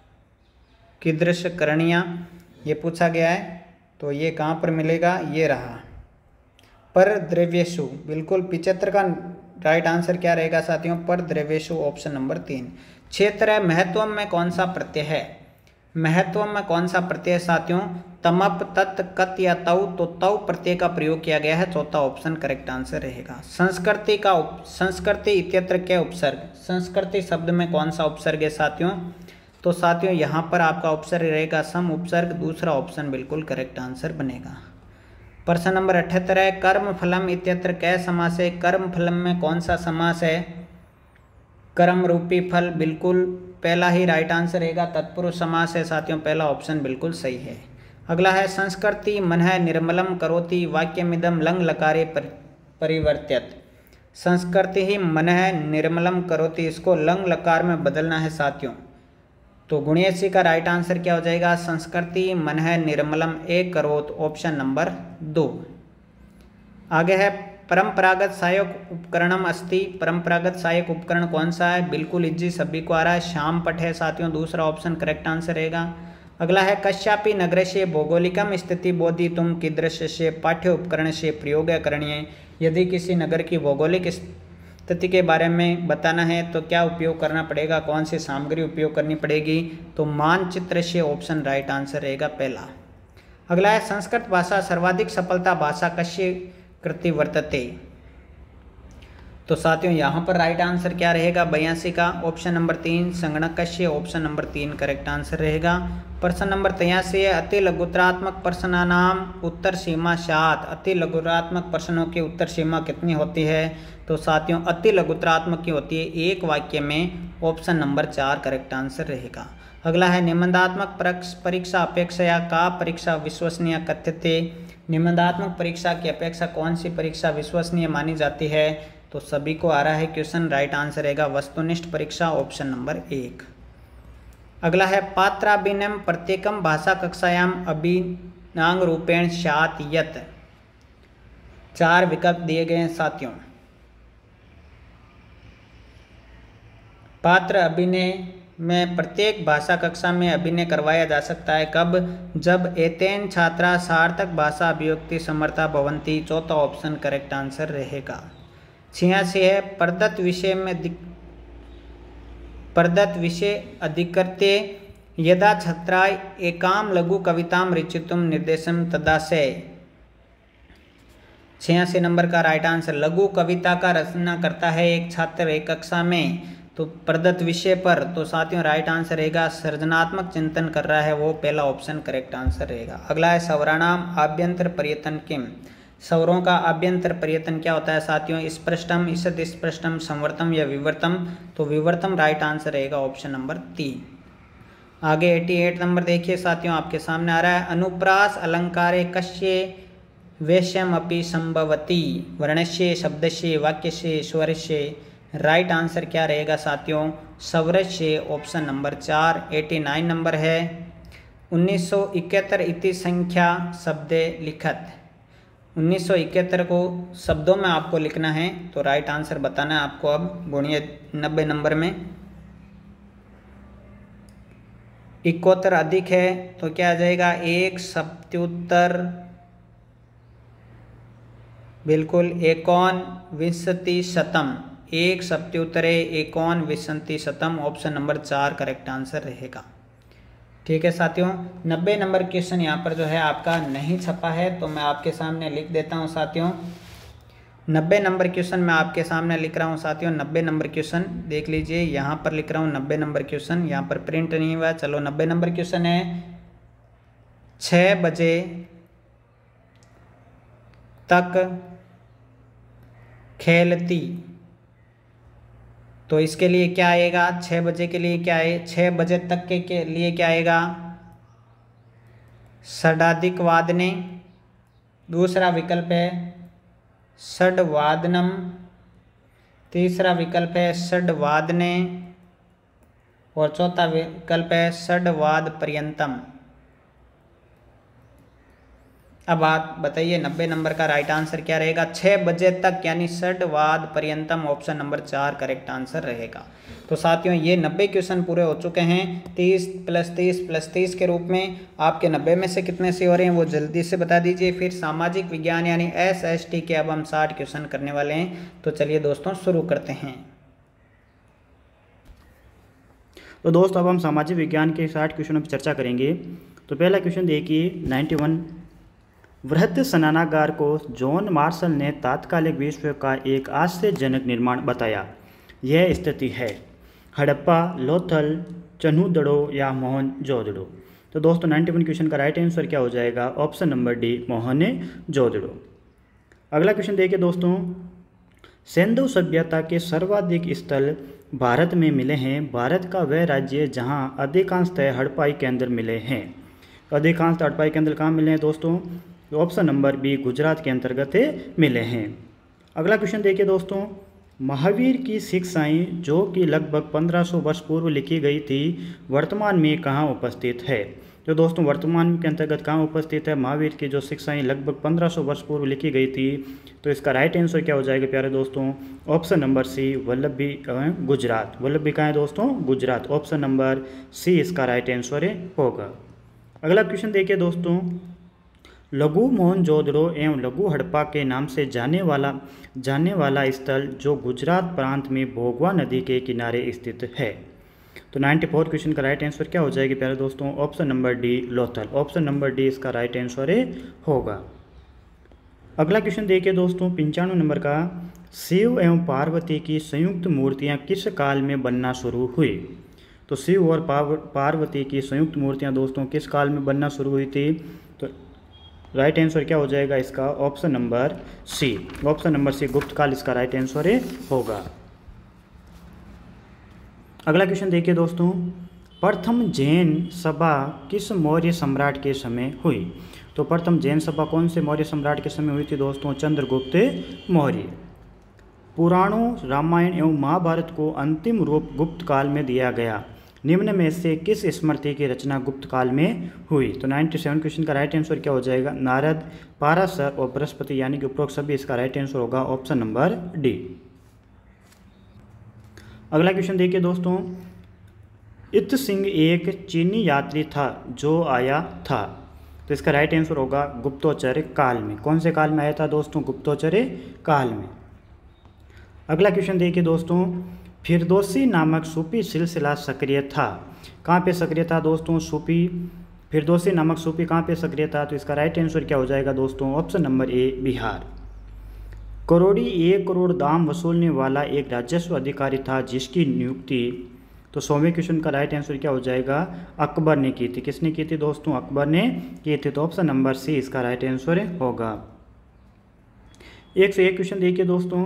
कीदृश करणीया, ये पूछा गया है, तो ये कहाँ पर मिलेगा? ये रहा, पर द्रव्येषु, बिल्कुल पिचहत्तर का राइट आंसर क्या रहेगा साथियों? पर द्रव्येषु, ऑप्शन नंबर तीन। क्षेत्र महत्व में कौन सा प्रत्यय है? महत्व में कौन सा प्रत्यय साथियों? तमप, तत्, कत या तौ, तो तौ प्रत्यय का प्रयोग किया गया है, चौथा ऑप्शन करेक्ट आंसर रहेगा। संस्कृति का उप संस्कृति इत्यत्र क्या उपसर्ग, संस्कृति शब्द में कौन सा उपसर्ग है साथियों? तो साथियों यहाँ पर आपका उपसर्ग रहेगा सम उपसर्ग, दूसरा ऑप्शन बिल्कुल करेक्ट आंसर बनेगा। प्रश्न नंबर अठहत्तर है, कर्म फलम इत्यत्र क्या समास है? कर्म फलम में कौन सा समास है? कर्म रूपी फल, बिल्कुल पहला ही राइट आंसर रहेगा, तत्पुरुष समास है साथियों, पहला ऑप्शन बिल्कुल सही है। अगला है, संस्कृति मनः निर्मलम करोति वाक्यमिदम लंग लकारे परिवर्त्यत, संस्कृति ही मनः निर्मलम करोति, इसको लंग लकार में बदलना है साथियों, तो गुणियसी का राइट आंसर क्या हो जाएगा? संस्कृति मनः निर्मलम एक करोत, ऑप्शन नंबर दो। आगे है, परंपरागत सहायक उपकरणम अस्ति, परंपरागत सहायक उपकरण कौन सा है? बिल्कुल इजी सभी को आ रहा है, श्याम पट है साथियों, दूसरा ऑप्शन करेक्ट आंसर रहेगा। अगला है, कश्यापि नगरस्य भौगोलिकम स्थिति बोधितुम कीदृशस्य पाठ्य उपकरण से प्रयोग करणीय, यदि किसी नगर की भौगोलिक स्थिति के बारे में बताना है तो क्या उपयोग करना पड़ेगा, कौन सी सामग्री उपयोग करनी पड़ेगी? तो मानचित्र से, ऑप्शन राइट आंसर रहेगा पहला। अगला है, संस्कृत भाषा सर्वाधिक सफलता भाषा कस्य कृति वर्तते, तो साथियों यहाँ पर राइट आंसर क्या रहेगा बयासी का ऑप्शन नंबर तीन संगणकस्य ऑप्शन नंबर तीन करेक्ट आंसर रहेगा। प्रश्न नंबर तिरासी है अति लघुतरात्मक प्रश्नानाम उत्तर सीमा सात। अति लघुतरात्मक प्रश्नों की उत्तर सीमा कितनी होती है? तो साथियों अति लघुतरात्मक की होती है एक वाक्य में, ऑप्शन नंबर चार करेक्ट आंसर रहेगा। अगला है निबंधात्मक परीक्षा अपेक्षया का परीक्षा विश्वसनीय कथ्यते। निबंधात्मक परीक्षा की अपेक्षा कौन सी परीक्षा विश्वसनीय मानी जाती है? तो सभी को आ रहा है क्वेश्चन, राइट आंसर रहेगा वस्तुनिष्ठ परीक्षा ऑप्शन नंबर एक। अगला है पात्राभिनयम प्रत्येकम भाषा कक्षायाम अभिनांग रूपेण स्यात् यत्। चार विकल्प दिए गए हैं साथियों। पात्र अभिनय में प्रत्येक भाषा कक्षा में अभिनय करवाया जा सकता है कब? जब एतेन छात्रा सार्थक भाषा अभिव्यक्ति समर्था भवन्ति। चौथा ऑप्शन करेक्ट आंसर रहेगा। छियासी है प्रदत्त विषय में प्रदत्त विषय अधिकृत्य यदा छात्रा एकाम लघु कविताम रचितुम निर्देशम तदाशय। छियासी नंबर का राइट आंसर लघु कविता का रचना करता है एक छात्र एक कक्षा में, तो प्रदत्त विषय पर। तो साथियों राइट आंसर रहेगा सृजनात्मक चिंतन कर रहा है वो, पहला ऑप्शन करेक्ट आंसर रहेगा। अगला है सवराणाम आभ्यंतर पर्यतन किम। सौरों का आभ्यंतर पर्यतन क्या होता है साथियों? स्पृष्टम ईषद स्पृष्टम संवर्तम या विवर्तम। तो विवर्तम राइट आंसर रहेगा ऑप्शन नंबर तीन। आगे अठासी नंबर देखिए साथियों आपके सामने आ रहा है अनुप्रास अलंकारे कस्य वैश्यम अपि संभवति वर्णस्य शब्दस्य वाक्यस्य स्वरस्य। राइट आंसर क्या रहेगा साथियों? स्वरस्य ऑप्शन नंबर चार। नवासी नंबर है उन्नीस सौ इकहत्तर इति संख्या शब्दे लिखत। उन्नीस सौ इकहत्तर को शब्दों में आपको लिखना है, तो राइट आंसर बताना है आपको। अब गुणिये नब्बे नंबर में इकहत्तर अधिक है तो क्या आ जाएगा? एक सप्त्युत्तर बिल्कुल एकोन विंशति शतम। एक सप्त्युत्तरे एकोन विंशति शतम ऑप्शन नंबर चार करेक्ट आंसर रहेगा। ठीक है साथियों, नब्बे नंबर क्वेश्चन यहाँ पर जो है आपका नहीं छपा है, तो मैं आपके सामने लिख देता हूँ साथियों। नब्बे नंबर क्वेश्चन मैं आपके सामने लिख रहा हूँ साथियों। नब्बे नंबर क्वेश्चन देख लीजिए, यहाँ पर लिख रहा हूँ नब्बे नंबर क्वेश्चन, यहाँ पर प्रिंट नहीं हुआ। चलो नब्बे नंबर क्वेश्चन है छः बजे तक खेलती। तो इसके लिए क्या आएगा? छः बजे के लिए क्या है? छः बजे तक के, के लिए क्या आएगा? षडाधिक वादने। दूसरा विकल्प है षड्वादनम। तीसरा विकल्प है षड्वादने और चौथा विकल्प है षड्वाद पर्यंतम। अब आप बताइए नब्बे नंबर का राइट आंसर क्या रहेगा? छः बजे तक यानी षड्वाद पर्यंतम ऑप्शन नंबर चार करेक्ट आंसर रहेगा। तो साथियों ये नब्बे क्वेश्चन पूरे हो चुके हैं। तीस प्लस तीस प्लस तीस के रूप में आपके नब्बे में से कितने से हो रहे हैं वो जल्दी से बता दीजिए। फिर सामाजिक विज्ञान यानी एस एस टी के अब हम साठ क्वेश्चन करने वाले हैं। तो चलिए दोस्तों शुरू करते हैं। तो दोस्तों अब हम सामाजिक विज्ञान के साठ क्वेश्चनों पर चर्चा करेंगे। तो पहला क्वेश्चन देखिए नाइन्टी वन। वृहद स्नानागार को जॉन मार्शल ने तात्कालिक विश्व का एक आश्चर्यजनक निर्माण बताया। यह स्थिति है हड़प्पा, लोथल, चन्हूदड़ो या मोहनजोदड़ो। तो दोस्तों नाइन्टी वन क्वेश्चन का राइट आंसर क्या हो जाएगा? Option number D Mohenjodaro. अगला क्वेश्चन देखिए दोस्तों, सिंधु सभ्यता के सर्वाधिक स्थल भारत में मिले हैं। भारत का वह राज्य जहां अधिकांशतः हड़प्पाई केंद्र मिले हैं। अधिकांश हड़प्पाई केंद्र कहाँ मिले हैं दोस्तों? तो ऑप्शन नंबर बी गुजरात के अंतर्गत मिले हैं। अगला क्वेश्चन देखिए दोस्तों, महावीर की शिक्षाएं जो कि लगभग पंद्रह सौ वर्ष पूर्व लिखी गई थी वर्तमान में कहाँ उपस्थित है? तो दोस्तों वर्तमान के अंतर्गत कहाँ उपस्थित है महावीर की जो शिक्षाएं लगभग पंद्रह सौ वर्ष पूर्व लिखी गई थी? तो इसका राइट आंसर क्या हो जाएगा प्यारे दोस्तों? Option number C Vallabhi Gujarat. Vallabhi कहाँ है दोस्तों? गुजरात। ऑप्शन नंबर सी इसका राइट आंसर होगा। अगला क्वेश्चन देखिए दोस्तों, लघु मोहनजोदड़ो एवं लघु हड़प्पा के नाम से जाने वाला जाने वाला स्थल जो गुजरात प्रांत में भोगवा नदी के किनारे स्थित है। तो चौरानवे क्वेश्चन का राइट आंसर क्या हो जाएगी प्यारे दोस्तों? Option number D Lothal. Option number D इसका राइट आंसर होगा। अगला क्वेश्चन देखिए दोस्तों पंचानवे नंबर का, शिव एवं पार्वती की संयुक्त मूर्तियां किस काल में बनना शुरू हुई? तो शिव और पार्वती की संयुक्त मूर्तियां दोस्तों किस काल में बनना शुरू हुई थी? तो राइट आंसर क्या हो जाएगा इसका? Option number C. Option number C Gupta काल इसका राइट आंसर होगा। अगला क्वेश्चन देखिए दोस्तों, प्रथम जैन सभा किस मौर्य सम्राट के समय हुई? तो प्रथम जैन सभा कौन से मौर्य सम्राट के समय हुई थी दोस्तों? चंद्रगुप्त मौर्य। पुराणों रामायण एवं महाभारत को अंतिम रूप गुप्त काल में दिया गया, निम्न में से किस स्मृति की रचना गुप्त काल में हुई? तो सत्तानवे क्वेश्चन का राइट आंसर क्या हो जाएगा? नारद, पाराशर और बृहस्पति, यानी कि उपरोक्त सभी इसका राइट आंसर होगा ऑप्शन नंबर डी। अगला क्वेश्चन देखिए दोस्तों, इत सिंह एक चीनी यात्री था जो आया था, तो इसका राइट आंसर होगा गुप्तोत्तर काल में। कौन से काल में आया था दोस्तों? गुप्तोत्तर काल में। अगला क्वेश्चन देखिए दोस्तों, फिरदौसी नामक सूफी सिलसिला सक्रिय था, कहाँ पे सक्रिय था दोस्तों? सूफी फिरदौसी नामक सूफी कहाँ पे सक्रिय था? तो इसका राइट आंसर क्या हो जाएगा दोस्तों? Option number A Bihar. करोड़ी एक करोड़ दाम वसूलने वाला एक राजस्व अधिकारी था जिसकी नियुक्ति, तो सौवें क्वेश्चन का राइट आंसर क्या हो जाएगा? अकबर ने की थी। किसने की थी दोस्तों? अकबर ने की थी। तो ऑप्शन नंबर सी इसका राइट आंसर होगा। एक सौ एक क्वेश्चन देखिए दोस्तों,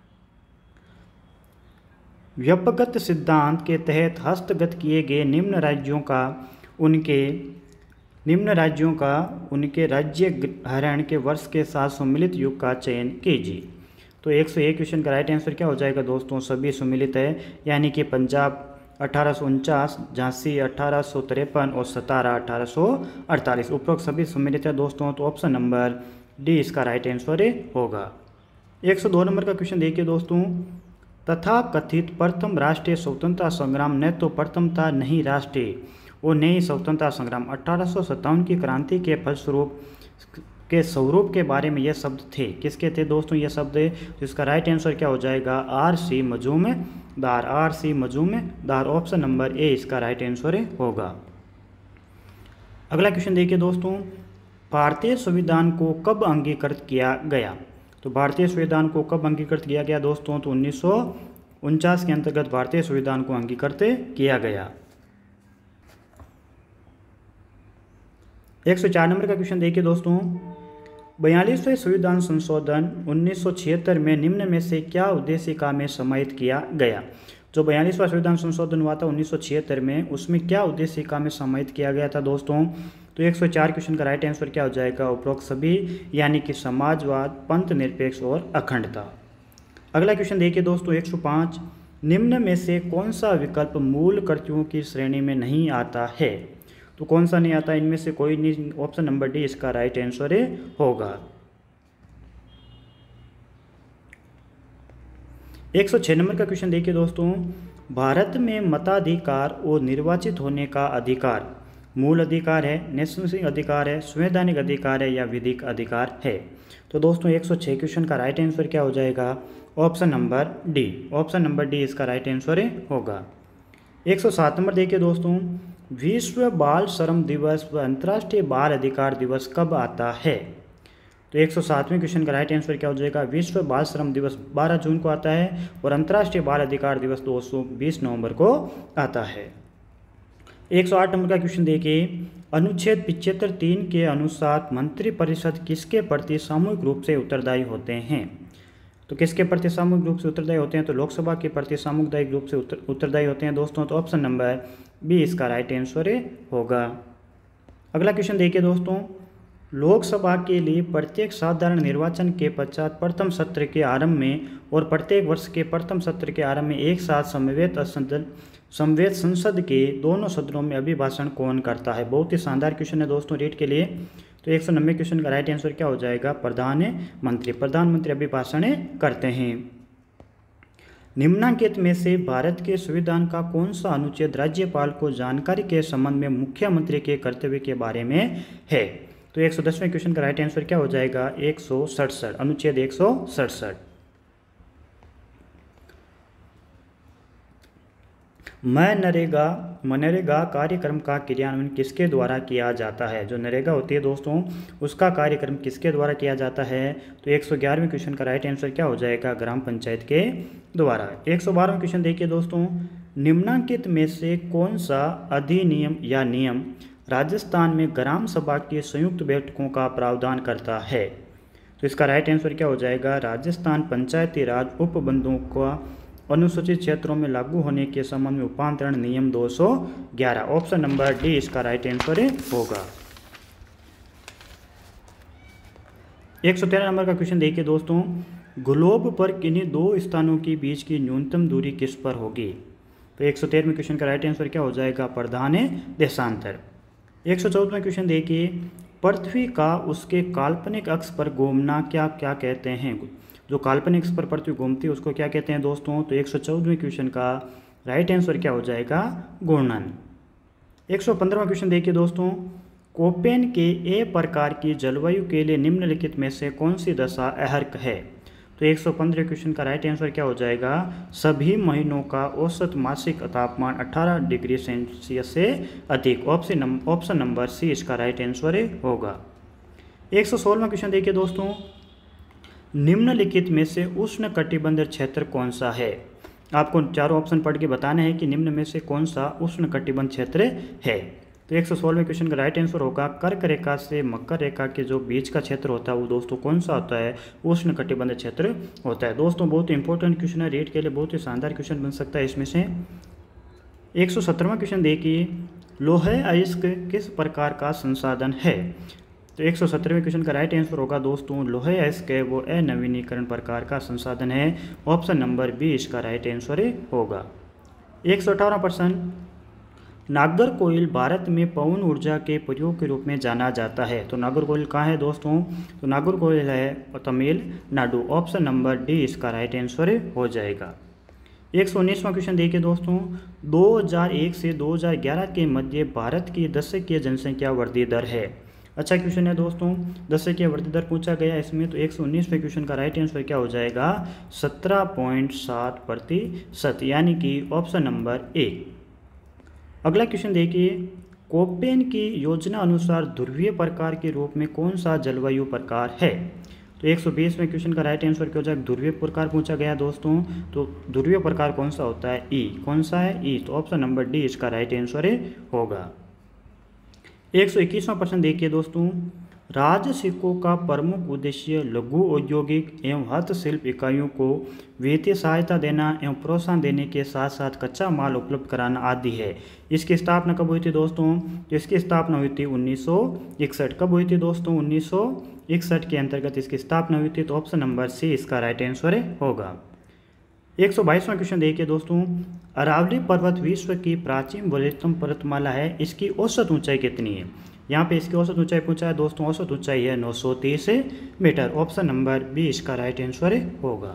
व्यपगत सिद्धांत के तहत हस्तगत किए गए निम्न राज्यों का उनके निम्न राज्यों का उनके राज्य हरण के वर्ष के साथ सम्मिलित युग का चयन कीजिए। तो एक सौ एक क्वेश्चन का राइट आंसर क्या हो जाएगा दोस्तों? सभी सम्मिलित है, यानी कि पंजाब अठारह सौ उनचास, झांसी अठारह सौ तिरपन और सतारा अठारह सौ अड़तालीस, उपरोक्त सभी सम्मिलित है दोस्तों। तो ऑप्शन नंबर डी इसका राइट आंसर होगा। एक सौ दो नंबर का क्वेश्चन देखिए दोस्तों, तथा कथित प्रथम राष्ट्रीय स्वतंत्रता संग्राम न तो प्रथम था नहीं राष्ट्रीय और न ही स्वतंत्रता संग्राम अठारह सौ सत्तावन की क्रांति के फलस्वरूप के स्वरूप के बारे में ये शब्द थे। किसके थे दोस्तों ये शब्द? तो इसका राइट आंसर क्या हो जाएगा? R C Majumdar. R C Majumdar, option number A इसका राइट आंसर होगा। अगला क्वेश्चन देखिए दोस्तों, भारतीय संविधान को कब अंगीकृत किया गया? तो भारतीय संविधान को कब अंगीकृत किया गया दोस्तों? तो उन्नीस सौ उनचास के अंतर्गत भारतीय संविधान को अंगीकृत किया गया। एक सौ चार नंबर का क्वेश्चन देखिए दोस्तों, बयालीसवें संविधान संशोधन उन्नीस सौ छिहत्तर में निम्न में से क्या उद्देशिका में समाहित किया गया? जो बयालीसवां संविधान संशोधन हुआ था उन्नीस सौ छिहत्तर में, उसमें क्या उद्देशिका में समाहित किया गया था दोस्तों? तो एक सौ चार क्वेश्चन का राइट आंसर क्या हो जाएगा? उपरोक्त सभी, यानी कि समाजवाद, पंथ निरपेक्ष और अखंडता। अगला क्वेश्चन देखिए दोस्तों, एक सौ पाँच, निम्न में से कौन सा विकल्प मूल कर्तव्यों की श्रेणी में नहीं आता है? तो कौन सा नहीं आता? इनमें से कोई नहीं, ऑप्शन नंबर डी इसका राइट आंसर होगा। एक सौ छह नंबर का क्वेश्चन देखिए दोस्तों, भारत में मताधिकार और निर्वाचित होने का अधिकार मूल अधिकार है, नेशनल अधिकार है, संवैधानिक अधिकार है या विधिक अधिकार है? तो दोस्तों एक सौ छह क्वेश्चन का राइट आंसर क्या हो जाएगा? Option number D. Option number D इसका राइट आंसर होगा। एक सौ सात नंबर देखिए दोस्तों, विश्व बाल श्रम दिवस व अंतर्राष्ट्रीय बाल अधिकार दिवस कब आता है? तो एक सौ सातवें क्वेश्चन का राइट आंसर क्या हो जाएगा? विश्व बाल श्रम दिवस बारह जून को आता है और अंतर्राष्ट्रीय बाल अधिकार दिवस दो सौ बीस नवंबर को आता है। एक सौ आठ नंबर का क्वेश्चन देखिए, अनुच्छेद पिछहत्तर तीन के अनुसार मंत्रिपरिषद किसके प्रति सामूहिक रूप से उत्तरदायी होते हैं? तो किसके प्रति सामूहिक रूप से उत्तरदायी होते हैं? तो लोकसभा के प्रति सामुदायिक रूप से उत्तर उत्तरदायी होते हैं दोस्तों। तो ऑप्शन नंबर बी इसका राइट आंसर होगा। अगला क्वेश्चन देखिए दोस्तों, लोकसभा के लिए प्रत्येक साधारण निर्वाचन के पश्चात प्रथम सत्र के आरंभ में और प्रत्येक वर्ष के प्रथम सत्र के आरंभ में एक साथ समवेत सदन समवेत संसद के दोनों सदनों में अभिभाषण कौन करता है? बहुत ही शानदार क्वेश्चन है दोस्तों रीट के लिए। तो एक सौ नब्बे क्वेश्चन का राइट आंसर क्या हो जाएगा? प्रधानमंत्री। प्रधानमंत्री अभिभाषण करते हैं। निम्नलिखित में से भारत के संविधान का कौन सा अनुच्छेद राज्यपाल को जानकारी के संबंध में मुख्यमंत्री के कर्तव्य के बारे में है? तो एक सौ दसवें क्वेश्चन का राइट आंसर क्या हो जाएगा? एक सौ सड़सठ, अनुच्छेद एक सौ सड़सठ। मनरेगा मनरेगा कार्यक्रम का क्रियान्वयन किसके द्वारा किया जाता है? जो नरेगा होती है दोस्तों, उसका कार्यक्रम किसके द्वारा किया जाता है? तो एक सौ ग्यारहवें क्वेश्चन का राइट आंसर क्या हो जाएगा? ग्राम पंचायत के द्वारा। एक सौ बारहवें क्वेश्चन देखिए दोस्तों, निम्नलिखित में से कौन सा अधिनियम या नियम राजस्थान में ग्राम सभा की संयुक्त बैठकों का प्रावधान करता है? तो इसका राइट आंसर क्या हो जाएगा? राजस्थान पंचायती राज उपबंधों का अनुसूचित क्षेत्रों में लागू होने के संबंध में उपांतरण नियम दो सौ ग्यारह। ऑप्शन नंबर डी इसका राइट आंसर होगा। एक सौ तेरह नंबर का क्वेश्चन देखिए दोस्तों, ग्लोब पर किन्हीं दो स्थानों के बीच की न्यूनतम दूरी किस पर होगी? तो एक सौ तेरहवें क्वेश्चन का राइट आंसर क्या हो जाएगा? प्रधान देशांतर। एक सौ चौदहवें क्वेश्चन देखिए, पृथ्वी का उसके काल्पनिक अक्ष पर घूमना क्या क्या कहते हैं? जो काल्पनिक अक्ष पर पृथ्वी घूमती है उसको क्या कहते हैं दोस्तों? तो एक सौ चौदहवें क्वेश्चन का राइट आंसर क्या हो जाएगा? घूर्णन। एक सौ पंद्रहवां क्वेश्चन देखिए दोस्तों, कोपेन के ए प्रकार की जलवायु के लिए निम्नलिखित में से कौन सी दशा अहर्क है? तो एक सौ पंद्रह क्वेश्चन का राइट आंसर क्या हो जाएगा? सभी महीनों का औसत मासिक तापमान अठारह डिग्री सेल्सियस से अधिक। Option number option number C इसका राइट आंसर होगा। एक सौ सोलहवां क्वेश्चन देखिए दोस्तों, निम्नलिखित में से उष्ण कटिबंधीय क्षेत्र कौन सा है? आपको चारों ऑप्शन पढ़ के बताना है कि निम्न में से कौन सा उष्ण कटिबंध क्षेत्र है। तो एक सौ सोलहवें क्वेश्चन का राइट आंसर होगा कर्क रेखा से मकर रेखा के जो बीच का क्षेत्र होता है वो दोस्तों कौन सा होता है? उष्ण कटिबंधीय क्षेत्र होता है। दोस्तों बहुत इंपॉर्टेंट क्वेश्चन है, रेट के लिए बहुत ही शानदार क्वेश्चन बन सकता है इसमें से। एक सौ सत्रहवां क्वेश्चन देखिए, लौह अयस्क किस प्रकार का संसाधन है? तो एक सौ सत्रहवें क्वेश्चन का राइट आंसर होगा दोस्तों लौह अयस्क है वो अनवीनीकरण प्रकार का संसाधन है। ऑप्शन नंबर बी इसका राइट आंसर होगा। एक सौ अठारह प्रश्न, नागरकोइल भारत में पवन ऊर्जा के प्रयोग के रूप में जाना जाता है। तो नागरकोइल कहाँ है दोस्तों? तो नागरकोइल है तमिलनाडु। ऑप्शन नंबर डी इसका राइट आंसर हो जाएगा। एक सौ उन्नीसवां क्वेश्चन देखिए दोस्तों, दो हज़ार एक से दो हज़ार ग्यारह के मध्य भारत की दशकीय जनसंख्या वृद्धि दर है। अच्छा क्वेश्चन है दोस्तों, दशकीय वृद्धि दर पूछा गया इसमें। तो एक सौ उन्नीसवें क्वेश्चन का राइट आंसर क्या हो जाएगा? सत्रह पॉइंट सात प्रतिशत, यानी कि ऑप्शन नंबर ए। अगला क्वेश्चन देखिए, कोपेन की योजना अनुसार ध्रुवीय प्रकार के रूप में कौन सा जलवायु प्रकार है? तो एक सौ बीसवें क्वेश्चन का राइट आंसर क्या हो जाएगा? ध्रुवीय प्रकार पूछा गया दोस्तों, तो ध्रुवीय प्रकार कौन सा होता है? ई। कौन सा है? ई। तो ऑप्शन नंबर डी इसका राइट आंसर होगा। एक सौ इक्कीसवां प्रश्न देखिए दोस्तों, राज्य सिक्कों का प्रमुख उद्देश्य लघु औद्योगिक एवं हस्तशिल्प इकाइयों को वित्तीय सहायता देना एवं प्रोत्साहन देने के साथ साथ कच्चा माल उपलब्ध कराना आदि है। इसकी स्थापना कब हुई थी दोस्तों? तो इसकी स्थापना हुई थी उन्नीस सौ इकसठ। कब हुई थी दोस्तों? उन्नीस सौ इकसठ के अंतर्गत इसकी स्थापना हुई थी। तो ऑप्शन नंबर सी इसका राइट आंसर होगा। एक सौ बाईसवां क्वेश्चन देखिए दोस्तों, अरावली पर्वत विश्व की प्राचीन वृहत्तम पर्वतमाला है, इसकी औसत ऊंचाई कितनी है? यहाँ पे इसकी औसत ऊंचाई पूछा है दोस्तों, औसत ऊंचाई है नौ सौ तीस मीटर। ऑप्शन नंबर बी इसका राइट आंसर होगा।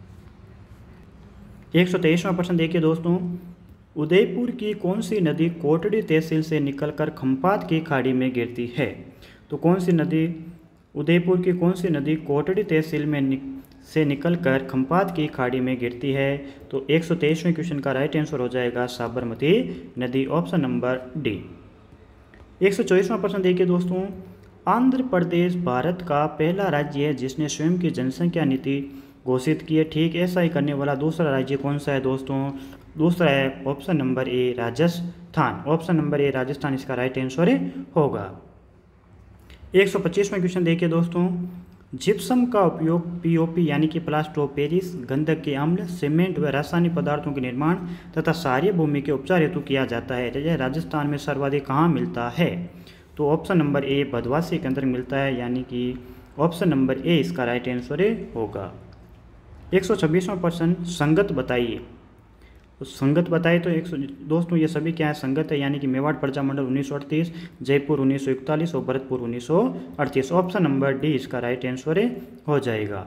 एक सौ तेईसवां प्रश्न देखिए दोस्तों, उदयपुर की कौन सी नदी कोटड़ी तहसील से निकलकर खम्पात की खाड़ी में गिरती है? तो कौन सी नदी, उदयपुर की कौन सी नदी कोटड़ी तहसील में नि, से निकलकर खम्पात की खाड़ी में गिरती है? तो एक सौ तेईसवें क्वेश्चन का राइट आंसर हो जाएगा साबरमती नदी। Option number D. एक सौ चौबीसवां प्रश्न देखिए दोस्तों, आंध्र प्रदेश भारत का पहला राज्य है जिसने स्वयं की जनसंख्या नीति घोषित की है। ठीक ऐसा ही करने वाला दूसरा राज्य कौन सा है दोस्तों? दूसरा है option number A Rajasthan. Option number A Rajasthan इसका राइट आंसर होगा। एक सौ पच्चीसवें क्वेश्चन देखिए दोस्तों, जिप्सम का उपयोग पीओपी यानी कि प्लास्टर ऑफ पेरिस, गंधक के अम्ल, सीमेंट व रासायनिक पदार्थों के निर्माण तथा क्षारीय भूमि के उपचार हेतु किया जाता है। यह राजस्थान में सर्वाधिक कहाँ मिलता है? तो ऑप्शन नंबर ए भदवासी के अंदर मिलता है, यानी कि ऑप्शन नंबर ए इसका राइट आंसर होगा। एक सौ छब्बीसवां प्रश्न, संगत बताइए। तो संगत बताइए तो एक सौ दोस्तों ये सभी क्या है? संगत है, यानी कि मेवाड़ प्रजा मंडल उन्नीस सौ अड़तीस, जयपुर उन्नीस सौ इकतालीस और भरतपुर उन्नीस सौ अड़तीस। ऑप्शन नंबर डी इसका राइट आंसर हो जाएगा।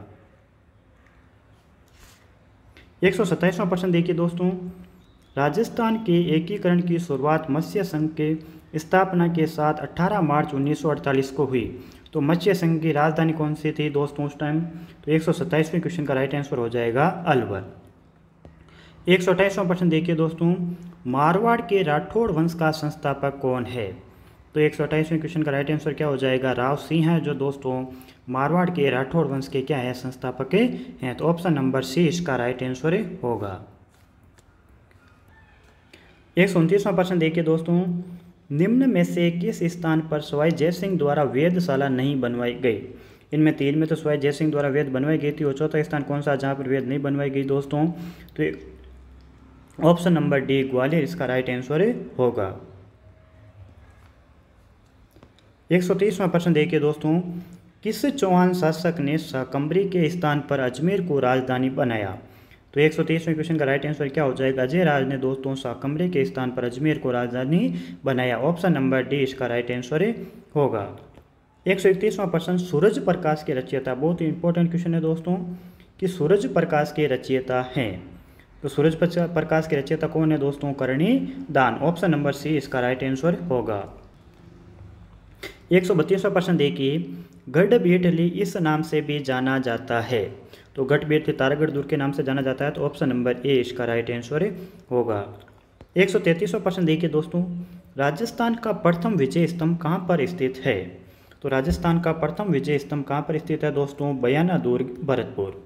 एक सौ सत्ताईसवां प्रश्न देखिए दोस्तों, राजस्थान के एकीकरण की शुरुआत मत्स्य संघ के स्थापना के साथ अठारह मार्च उन्नीस सौ अड़तालीस को हुई। तो मत्स्य संघ की राजधानी कौन सी थी दोस्तों उस टाइम? तो एक सौ सत्ताईसवें क्वेश्चन का राइट आंसर हो जाएगा अलवर। एक सौ अट्ठाईसवां प्रश्न देखिए दोस्तों, मारवाड़ के राठौड़ वंश का संस्थापक कौन है? तो एक सौ अट्ठाईसवें क्वेश्चन का राइट आंसर क्या हो जाएगा? राव सिंह है, जो दोस्तों मारवाड़ के राठौड़ वंश के क्या है? संस्थापक हैं। तो ऑप्शन नंबर सी इसका राइट आंसर होगा। एक सौ उनतीसवां प्रश्न देखिए दोस्तों, निम्न में से किस स्थान पर सवाई जयसिंह द्वारा वेदशाला नहीं बनवाई गई? इनमें तीन में तो सवाई जयसिंह द्वारा वेद बनवाई गई थी, और चौथा स्थान कौन सा जहाँ पर वेद नहीं बनवाई गई दोस्तों? तो ऑप्शन नंबर डी ग्वालियर इसका राइट आंसर होगा। एक सौ तीसवां प्रश्न देखिए दोस्तों, किस चौहान शासक ने शाकंभरी के स्थान पर अजमेर को राजधानी बनाया? तो एक सौ तीसवें क्वेश्चन का राइट आंसर क्या हो जाएगा? अजय राज ने दोस्तों शाकंभरी के स्थान पर अजमेर को राजधानी बनाया। ऑप्शन नंबर डी इसका राइट आंसर होगा। एक सौ इकतीसवां प्रश्न, सूरज प्रकाश के रचयिता, बहुत ही इंपॉर्टेंट क्वेश्चन है दोस्तों, कि सूरज प्रकाश के रचयिता हैं। तो सूरज प्रकाश के रचयिता कौन है दोस्तों? करणी दान। ऑप्शन नंबर सी इसका राइट आंसर होगा। एक सौ बत्तीसवां प्रश्न देखिए, गढ़बेटली इस नाम से भी जाना जाता है। तो गढ़बेटली तारागढ़ दुर्ग के नाम से जाना जाता है। तो ऑप्शन नंबर ए इसका राइट आंसर होगा। एक सौ तैंतीसवां प्रश्न देखिए दोस्तों, राजस्थान का प्रथम विजय स्तंभ कहाँ पर स्थित है? तो राजस्थान का प्रथम विजय स्तंभ कहाँ पर स्थित है दोस्तों? बयाना दुर्ग, भरतपुर।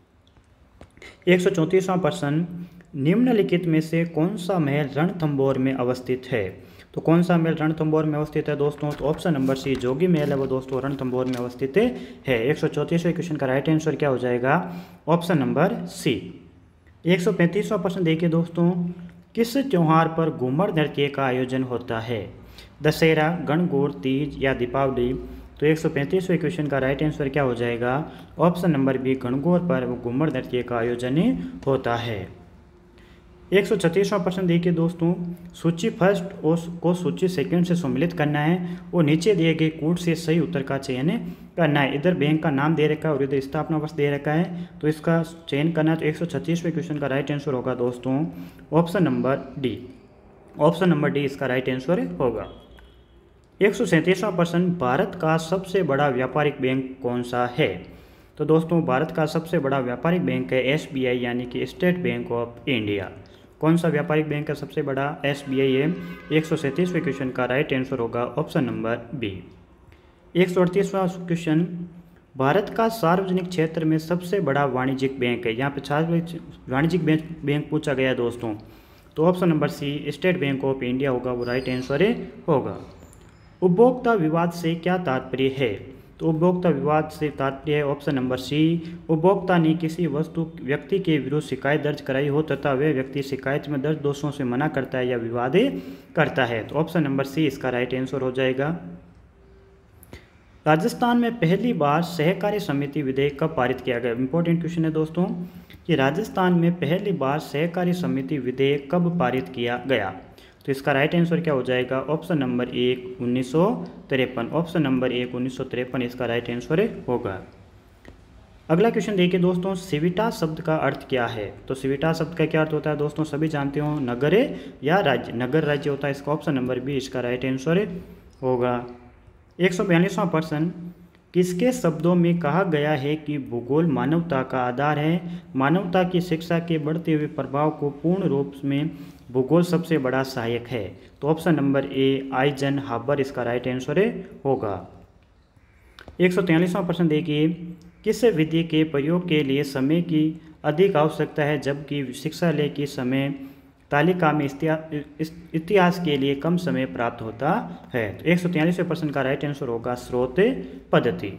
एक सौ चौंतीसवां प्रश्न, निम्नलिखित में से कौन सा महल रणथंभौर में अवस्थित है? तो कौन सा महल रणथंभौर में अवस्थित है दोस्तों? तो ऑप्शन नंबर सी जोगी महल है वो दोस्तों रणथंभौर में अवस्थित है। एक सौ चौंतीसवें क्वेश्चन का राइट आंसर क्या हो जाएगा? Option number C. एक सौ पैंतीसवां प्रश्न देखिए दोस्तों, किस त्योहार पर घूमर नृत्य का आयोजन होता है? दशहरा, गणगौर, तीज या दीपावली? तो एक सौ पैंतीसवें क्वेश्चन का राइट आंसर क्या हो जाएगा? ऑप्शन नंबर बी गणगौर पर घूमर नृत्य का आयोजन होता है। एक सौ छत्तीसवां प्रश्न देखिए दोस्तों, सूची फर्स्ट और को सूची सेकंड से सम्मिलित करना है और नीचे दिए गए कोड से सही उत्तर का चयन करना है। इधर बैंक का नाम दे रखा है और इधर स्थापना वर्ष दे रखा है, तो इसका चयन करना है। तो एक सौ छत्तीसवें क्वेश्चन का राइट आंसर होगा दोस्तों option number D. Option number D इसका राइट आंसर होगा। एक सौ सैंतीसवां प्रश्न, भारत का सबसे बड़ा व्यापारिक बैंक कौन सा है? तो दोस्तों भारत का सबसे बड़ा व्यापारिक बैंक है एस बी आई यानी कि स्टेट बैंक ऑफ इंडिया। कौन सा व्यापारिक बैंक है सबसे बड़ा? एस बी आई है। एक सौ सैंतीसवें क्वेश्चन का राइट आंसर होगा ऑप्शन नंबर बी। एक सौ अड़तीसवां क्वेश्चन, भारत का सार्वजनिक क्षेत्र में सबसे बड़ा वाणिज्यिक बैंक है। यहाँ पे वाणिज्यिक बैंक बैंक पूछा गया है दोस्तों, तो option number C State Bank of India होगा, वो राइट आंसर होगा। उपभोक्ता विवाद से क्या तात्पर्य है? तो उपभोक्ता विवाद से तात्पर्य है ऑप्शन नंबर सी, उपभोक्ता ने किसी वस्तु व्यक्ति के विरुद्ध शिकायत दर्ज कराई हो तथा वह व्यक्ति शिकायत में दर्ज दोषों से मना करता है या विवाद करता है। तो ऑप्शन नंबर सी इसका राइट आंसर हो जाएगा। राजस्थान में पहली बार सहकारी समिति विधेयक कब पारित किया गया? इंपॉर्टेंट क्वेश्चन है दोस्तों कि राजस्थान में पहली बार सहकारी समिति विधेयक कब पारित किया गया? तो इसका राइट आंसर क्या हो जाएगा? ऑप्शन नंबर एक उन्नीस सौ तिरपन। ऑप्शन नंबर एक उन्नीस सौ तिरपन इसका राइट आंसर होगा। अगला क्वेश्चन देखिए दोस्तों, सिविटा शब्द का अर्थ क्या है? तो सिविटा शब्द का क्या अर्थ होता है दोस्तों? सभी जानते हो, नगर या राज्य। नगर राज्य होता है, इसका ऑप्शन नंबर बी इसका राइट आंसर होगा। एक सौ बयालीसवां प्रश्न, किसके शब्दों में कहा गया है कि भूगोल मानवता का आधार है? मानवता की शिक्षा के बढ़ते हुए प्रभाव को पूर्ण रूप में भूगोल सबसे बड़ा सहायक है। तो option number A Eisenhower इसका राइट आंसर होगा। एक सौ तैंतालीसवां प्रश्न देखिए, किस विधि के प्रयोग के लिए समय की अधिक आवश्यकता है जबकि शिक्षालय की समय तालिका में इतिहास के लिए कम समय प्राप्त होता है? तो एक सौ तैंतालीसवें प्रश्न का राइट आंसर होगा स्रोत पद्धति।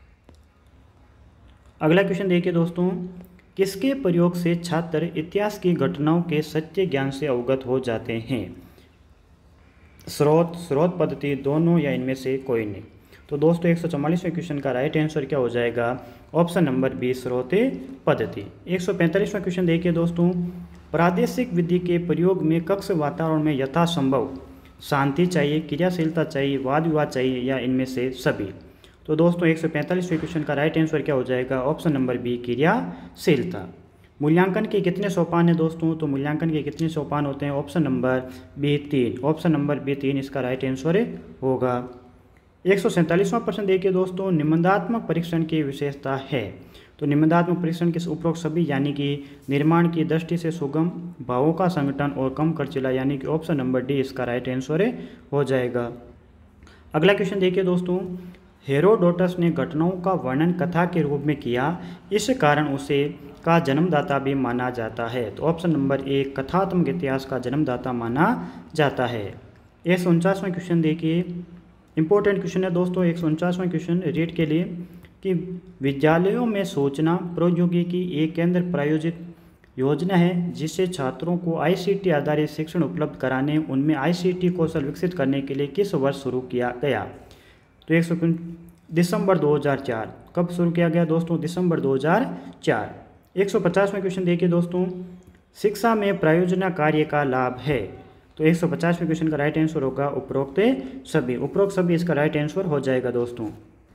अगला क्वेश्चन देखिए दोस्तों, किसके प्रयोग से छात्र इतिहास की घटनाओं के सत्य ज्ञान से अवगत हो जाते हैं? स्रोत, स्रोत पद्धति, दोनों या इनमें से कोई नहीं। तो दोस्तों एक सौ चौवालीसवें क्वेश्चन का राइट आंसर क्या हो जाएगा? ऑप्शन नंबर बी स्रोत पद्धति। एक सौ पैंतालीसवां क्वेश्चन देखिए दोस्तों, प्रादेशिक विधि के प्रयोग में कक्ष वातावरण में यथासंभव शांति चाहिए, क्रियाशीलता चाहिए, वाद विवाद चाहिए या इनमें से सभी? तो दोस्तों एक सौ पैंतालीसवें क्वेश्चन का राइट आंसर क्या हो जाएगा? ऑप्शन नंबर बी क्रियाशीलता। मूल्यांकन के कितने सोपान हैं दोस्तों? तो मूल्यांकन के कितने सोपान होते हैं? ऑप्शन नंबर बी तीन। ऑप्शन नंबर बी तीन इसका राइट आंसर होगा। एक सौ सैंतालीसवां प्रश्न देखिए दोस्तों, निबंधात्मक परीक्षण की विशेषता है। तो निबंधात्मक परीक्षण के उपरोक्त सभी यानी कि निर्माण की दृष्टि से सुगम, भावों का संगठन और कम खर्चीला यानी कि ऑप्शन नंबर डी इसका राइट आंसर हो जाएगा। अगला क्वेश्चन देखिए दोस्तों, हेरोडोटस ने घटनाओं का वर्णन कथा के रूप में किया, इस कारण उसे का जन्मदाता भी माना जाता है। तो ऑप्शन नंबर एक कथात्मक इतिहास का जन्मदाता माना जाता है। एक सौ उनचासवां क्वेश्चन देखिए, इंपॉर्टेंट क्वेश्चन है दोस्तों। एक सौ उनचासवां क्वेश्चन रीड के लिए कि विद्यालयों में सूचना प्रौद्योगिकी एक केंद्र प्रायोजित योजना है जिससे छात्रों को आईसीटी आधारित शिक्षण उपलब्ध कराने उनमें आईसीटी कौशल विकसित करने के लिए किस वर्ष शुरू किया गया। तो एक सौ दिसंबर दो हज़ार चार। कब शुरू किया गया दोस्तों? दिसंबर दो हज़ार चार। एक सौ पचासवें क्वेश्चन देखिए दोस्तों, शिक्षा में प्रायोजना कार्य का लाभ है। तो एक सौ पचासवें क्वेश्चन का राइट आंसर होगा उपरोक्त सभी। उपरोक्त सभी इसका राइट आंसर हो जाएगा दोस्तों।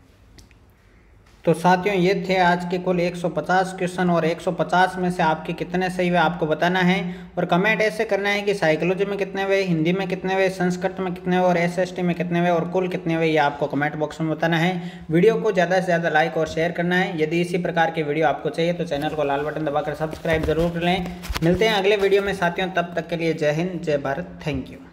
तो साथियों ये थे आज के कुल एक सौ पचास क्वेश्चन और एक सौ पचास में से आपके कितने सही हुए आपको बताना है और कमेंट ऐसे करना है कि साइकोलॉजी में कितने हुए, हिंदी में कितने हुए, संस्कृत में कितने हुए और एसएसटी में कितने हुए और कुल कितने हुए, ये आपको कमेंट बॉक्स में बताना है। वीडियो को ज़्यादा से ज़्यादा लाइक और शेयर करना है। यदि इसी प्रकार की वीडियो आपको चाहिए तो चैनल को लाल बटन दबाकर सब्सक्राइब जरूर कर लें। मिलते हैं अगले वीडियो में साथियों, तब तक के लिए जय हिंद, जय भारत, थैंक यू।